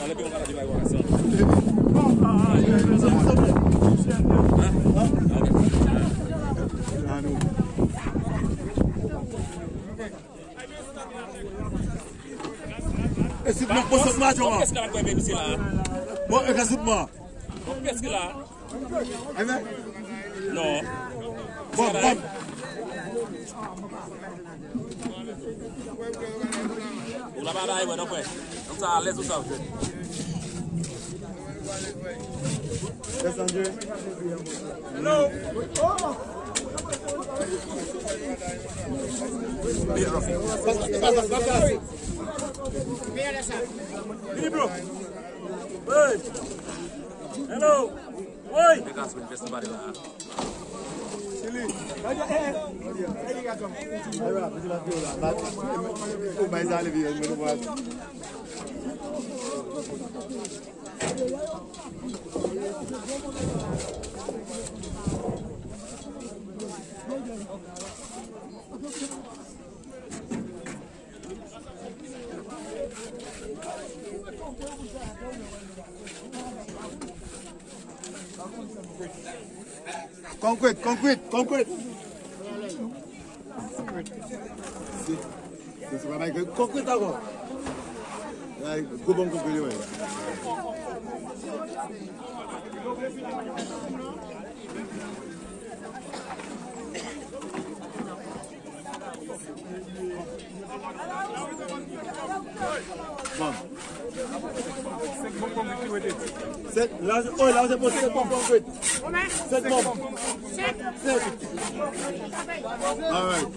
C'est bon, pour ce match, qu'est-ce qu'il a encore ici là? Bon, écoute-moi. Qu'est-ce qu'il a? Non. Bon. On l'a pas là, donc ça laisse tout ça. Hello. Hey, bro. Hey. Hello. Oi. Pegar sobre somebody lá. Concrete. C'est pas mal que concrete d'accord. Go bon concrete ouais. Bon. Là, c'est pour 7 bombes concrètes. 7 bombes. 7. All right.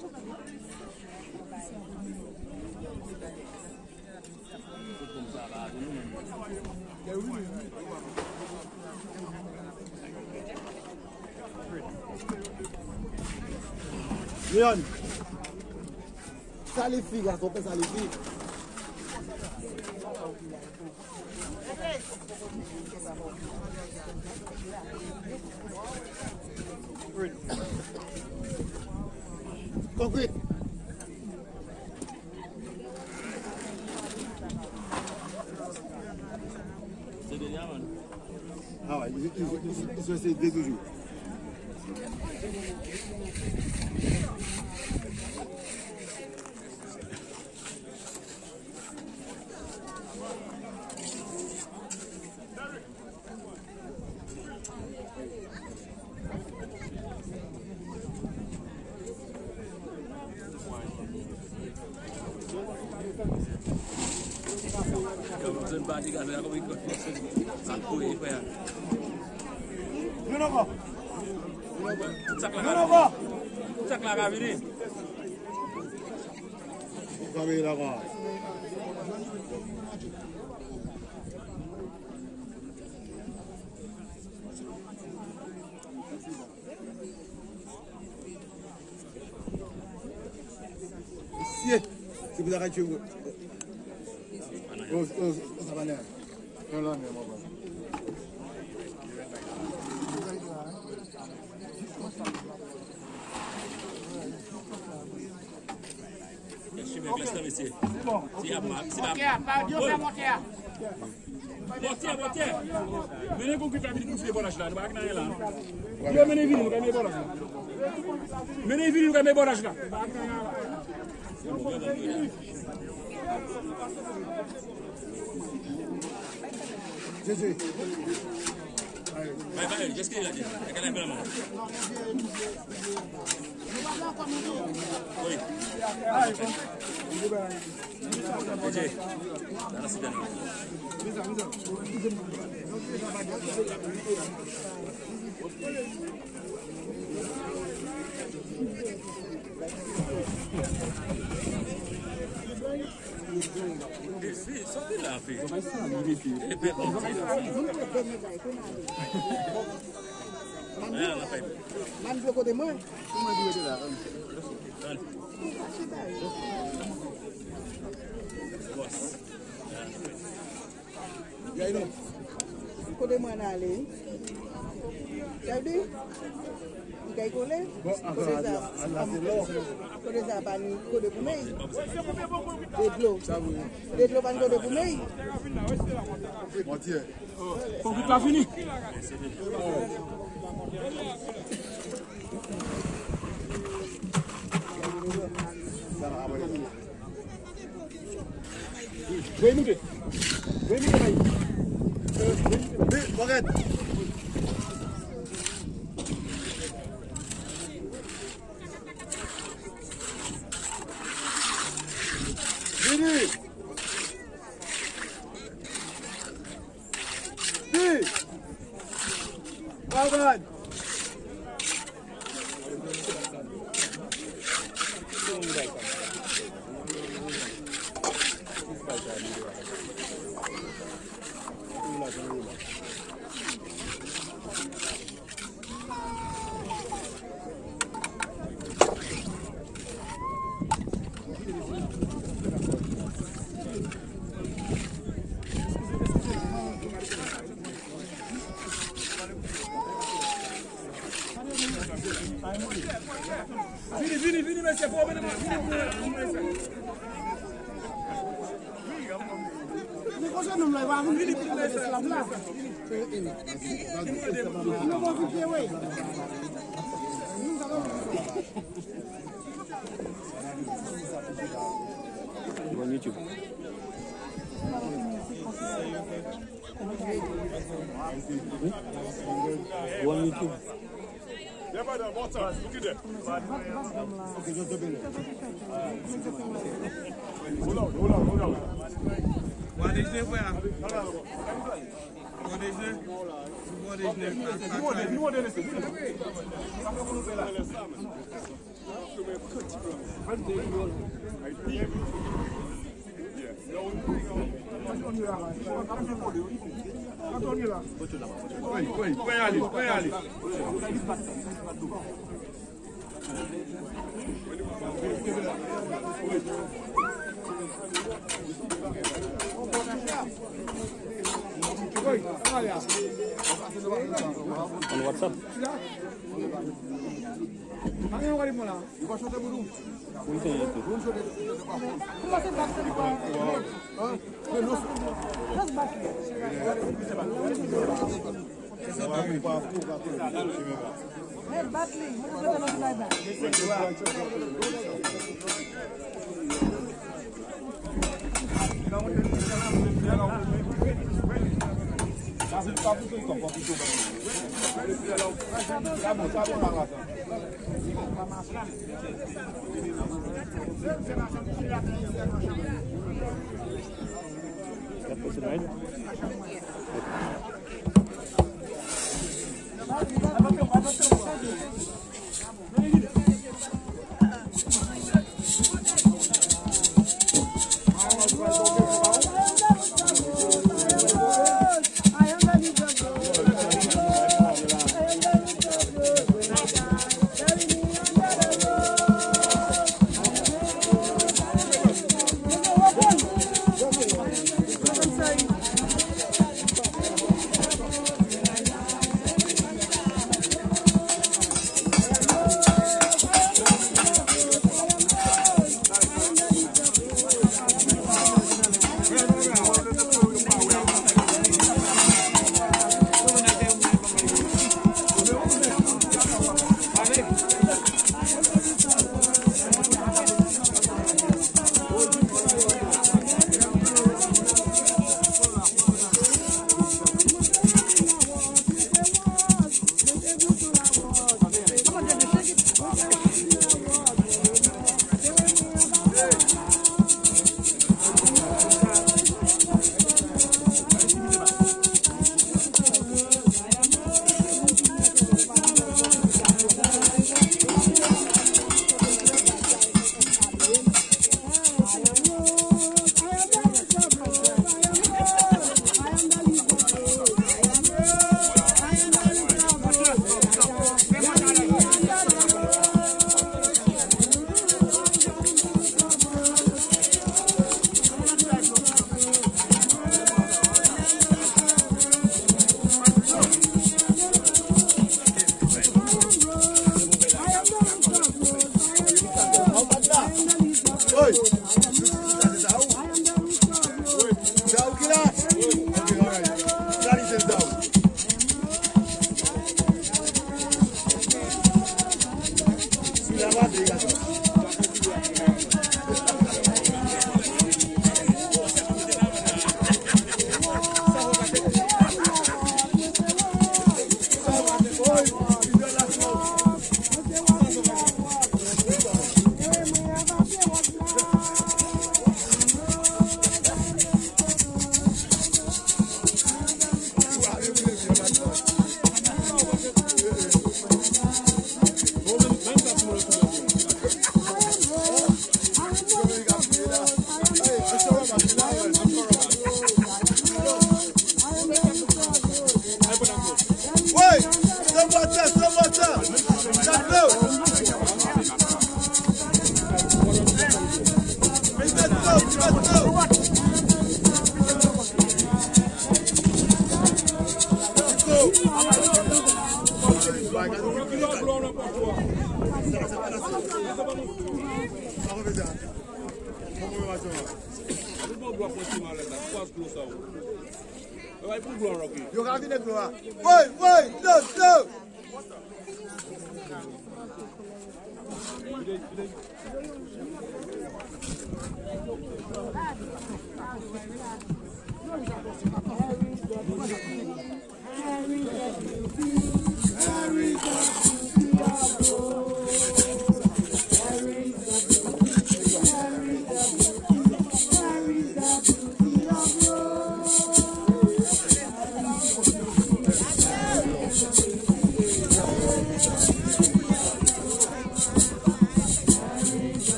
Leon, salifi, garçon, pas salifi. Concrete. C'est des diamants. Ah ouais, ils sont essayés dès toujours. Si vous arrêtez, vous. Ça va l'air. C'est bon. Montier. Venez qu'on quitte la ville pour faire bon là, là. Menez ville, nous gagnons bon là. Menez ville, nous gagnons bon là. Jésus. Bye, qu'est-ce qu'il a dit? Quel est le nom? Oui. Sortez là, fille. Man de côté moi. Côté moi aller. T'as dit? Il a collé. Côté ça pas ni côté pour moi. Des l'eau pas côté pour moi. Montier. Faut que tu l'as fini. Venez, arrête. Venez. Regarde. Vini, mais c'est pour venir. On YouTube. On YouTube. Yeah, madam, what's up? Look at that. Okay, just double it. Hold on. What is it? On WhatsApp.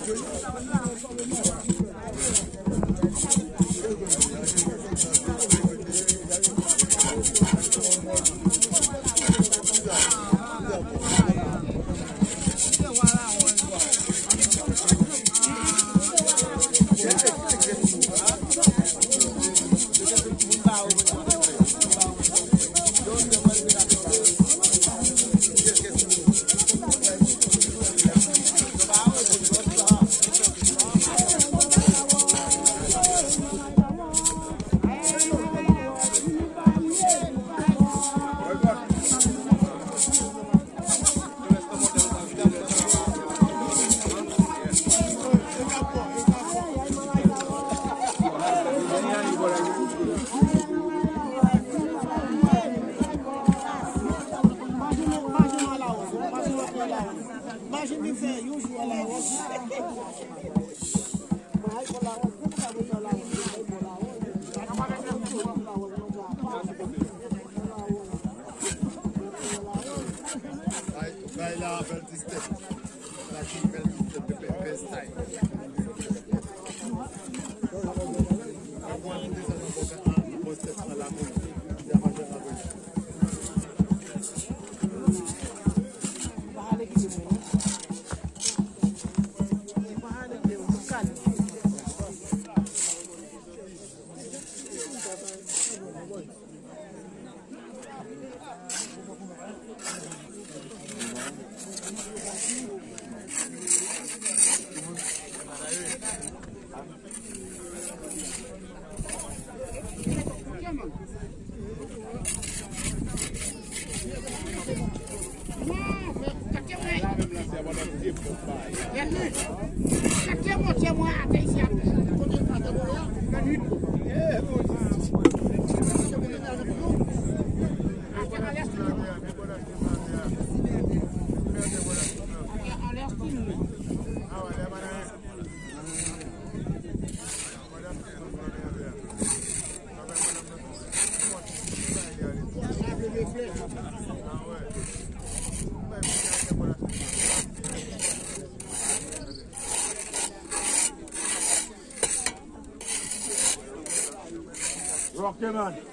Rock him, man.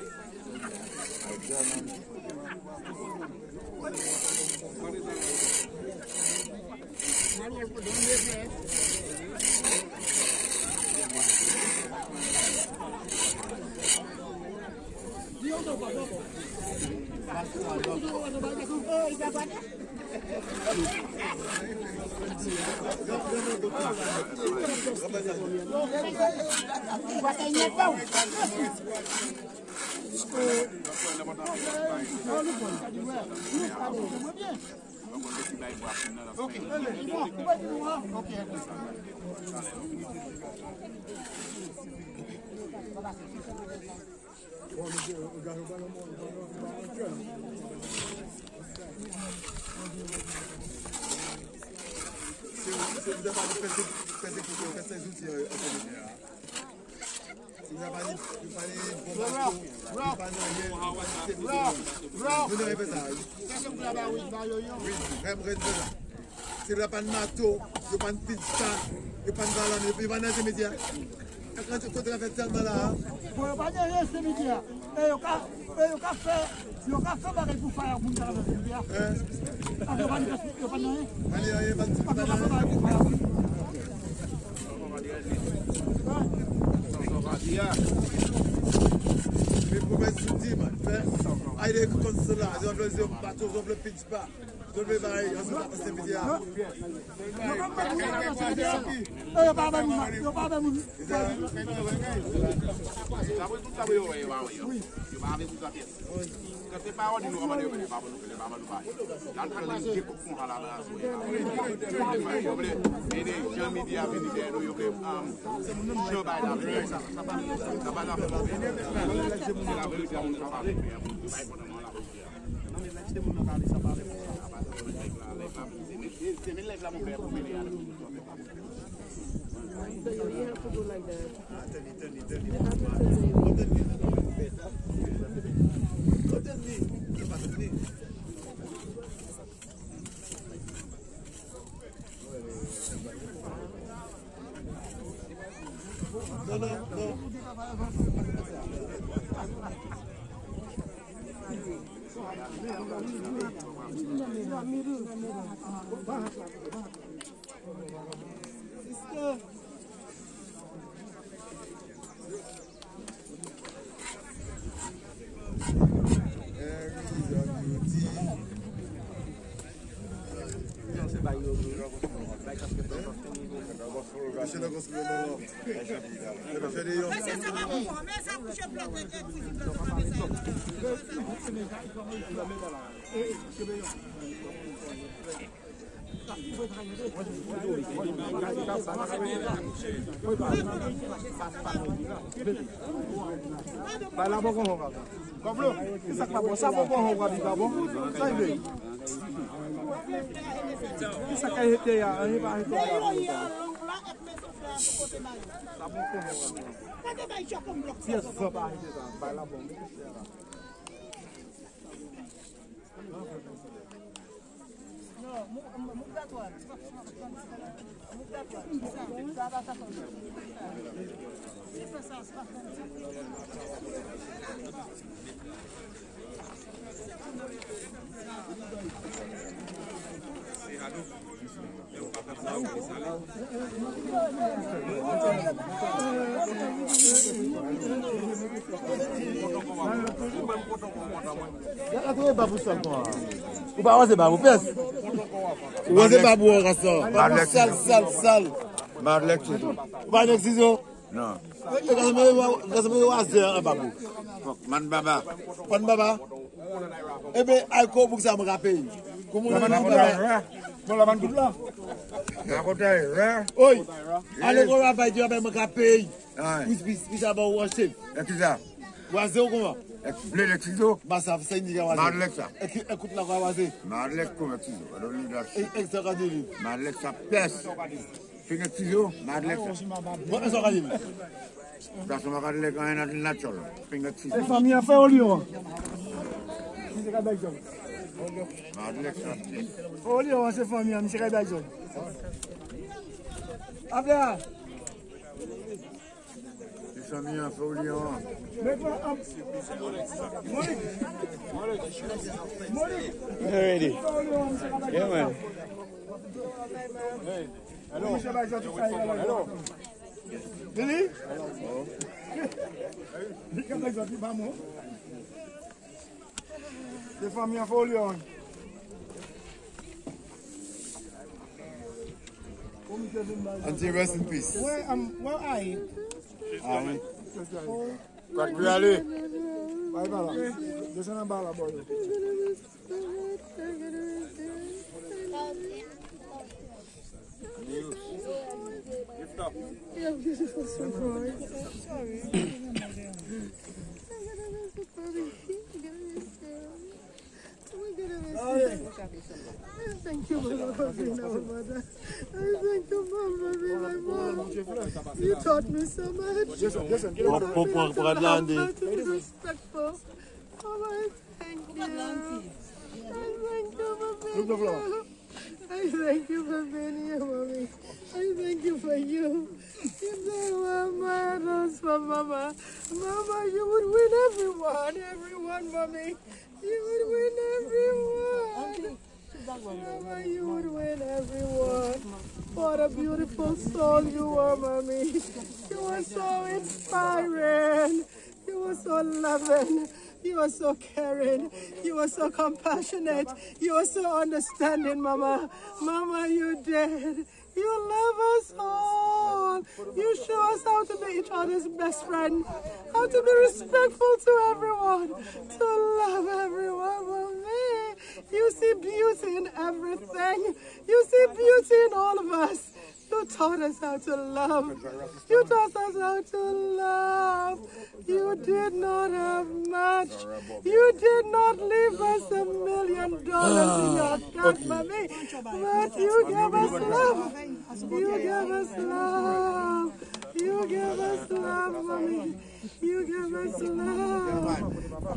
Si la pan mato, yo pan pizza, yo pan galon, yo pan ese média. Quand tu côté fait tellement là. Pour pas dire ce média. Et au café baguette pour faire pour faire le média. Yo pan non. Allez, mais pour mettre sous dit man, faire aller comme cela, je bateau, je pitch pas. Je vais bailler, on se va passer média. Ou pas c'est babou pes. Ou c'est babou rasta. Babou sal. Marlek ciseau. Pas de ciseau. Non. Gasme wazer babou. Man baba. Man baba. Eh ben alcool pour ça me rappeler. Comment on va pour la bande là. La côté là. Oi. Allez on va pas dire ben me rappeler. Puis ça va worship. Et qui ça? Wazer comment? Blé de ciseaux. Bah ça c'est indiqué wazer. Marlek ça. Écoute la wazer. Marlek comme ciseau. Alors lui exactement. Marlek ça pèse. Finger ciseau, Marlek ça. Bon ça va dire. Ça se Marlek quand un naturel. Finger ciseau. Et famille a fait au lion. C'est pas d'accord. Marlek ça. Au lion c'est famille, c'est pas d'accord. Abla. Famille a fait au lion. Ready? Yeah, man. Hello. Hello. Billy? The family of Olion. Until rest in peace. Where are you? Quand tu allais? Bye bye. Descends en bas là-bas. Lift up. Thank you, Mama, for being our mother. Thank you, Mama, for being my mom. You taught me so much. Listen, how to be respectful. Mama, thank you. Thank you for being here. I thank you for being here, Mommy. I thank you for you. You were mothers for Mama. Mama, you would win everyone, Mommy. You would win everyone. Mama, you would win everyone. What a beautiful soul you were, Mommy. You were so inspiring. You were so loving. You were so caring. You were so compassionate. You were so understanding, Mama. Mama, you did. You love us all. You show us how to be each other's best friend, how to be respectful to everyone, to love everyone. Mommy, you see beauty in everything. You see beauty in all of us. You taught us how to love. You taught us how to love. You did not have much. You did not leave us $1 million in your account, Mommy. But you gave us love. You gave us love. You gave us love, Mommy. You gave us love.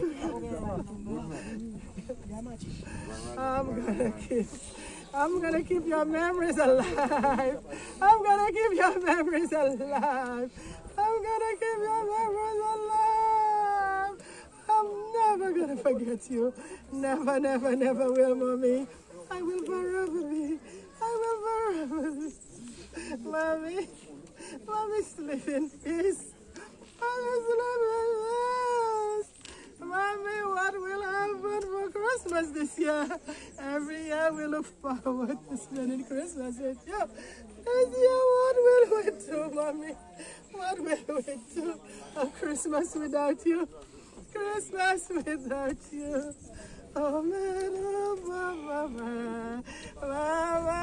I'm gonna keep your memories alive. I'm gonna keep your memories alive. I'm gonna keep your memories alive. I'm never gonna forget you. Never, never, never will, Mommy. I will forever be. I will forever be. Mommy, Mommy, sleep in peace. Mommy, sleep in peace. Mommy, what will happen for Christmas this year? Every year we look forward to spending Christmas with you. This year, what will we do, Mommy? What will we do? A Christmas without you. Christmas without you. Oh, man, oh, mama, mama.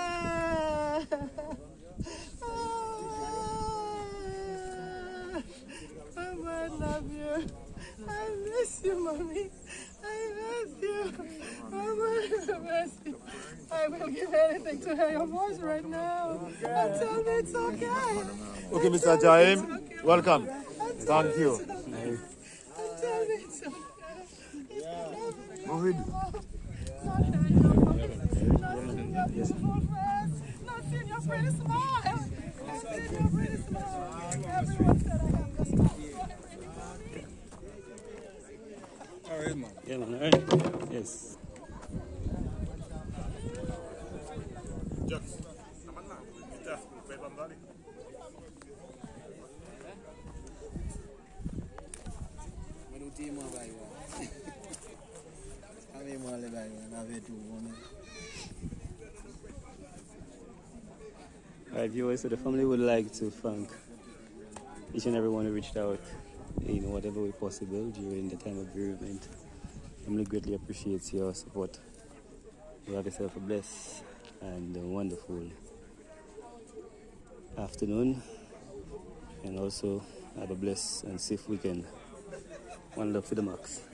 Mama, I love you. I miss you, Mommy. I miss you. Mama, I miss you. I will give anything to hear your voice right now. And tell me it's okay. Okay, Mr. Jahim, welcome. Thank you. And tell me it's okay. Move it. Not seeing your beautiful face. Not seeing your pretty smile. Not seeing your pretty smile. Everyone said I have the smile. All right, man. Yeah, man. All right. Yes. Alright, viewers, so the family would like to thank each and everyone who reached out in whatever way possible during the time of bereavement. Family greatly appreciates your support. You have yourself a blessed and wonderful afternoon, and also have a blessed and safe weekend. One love to the max.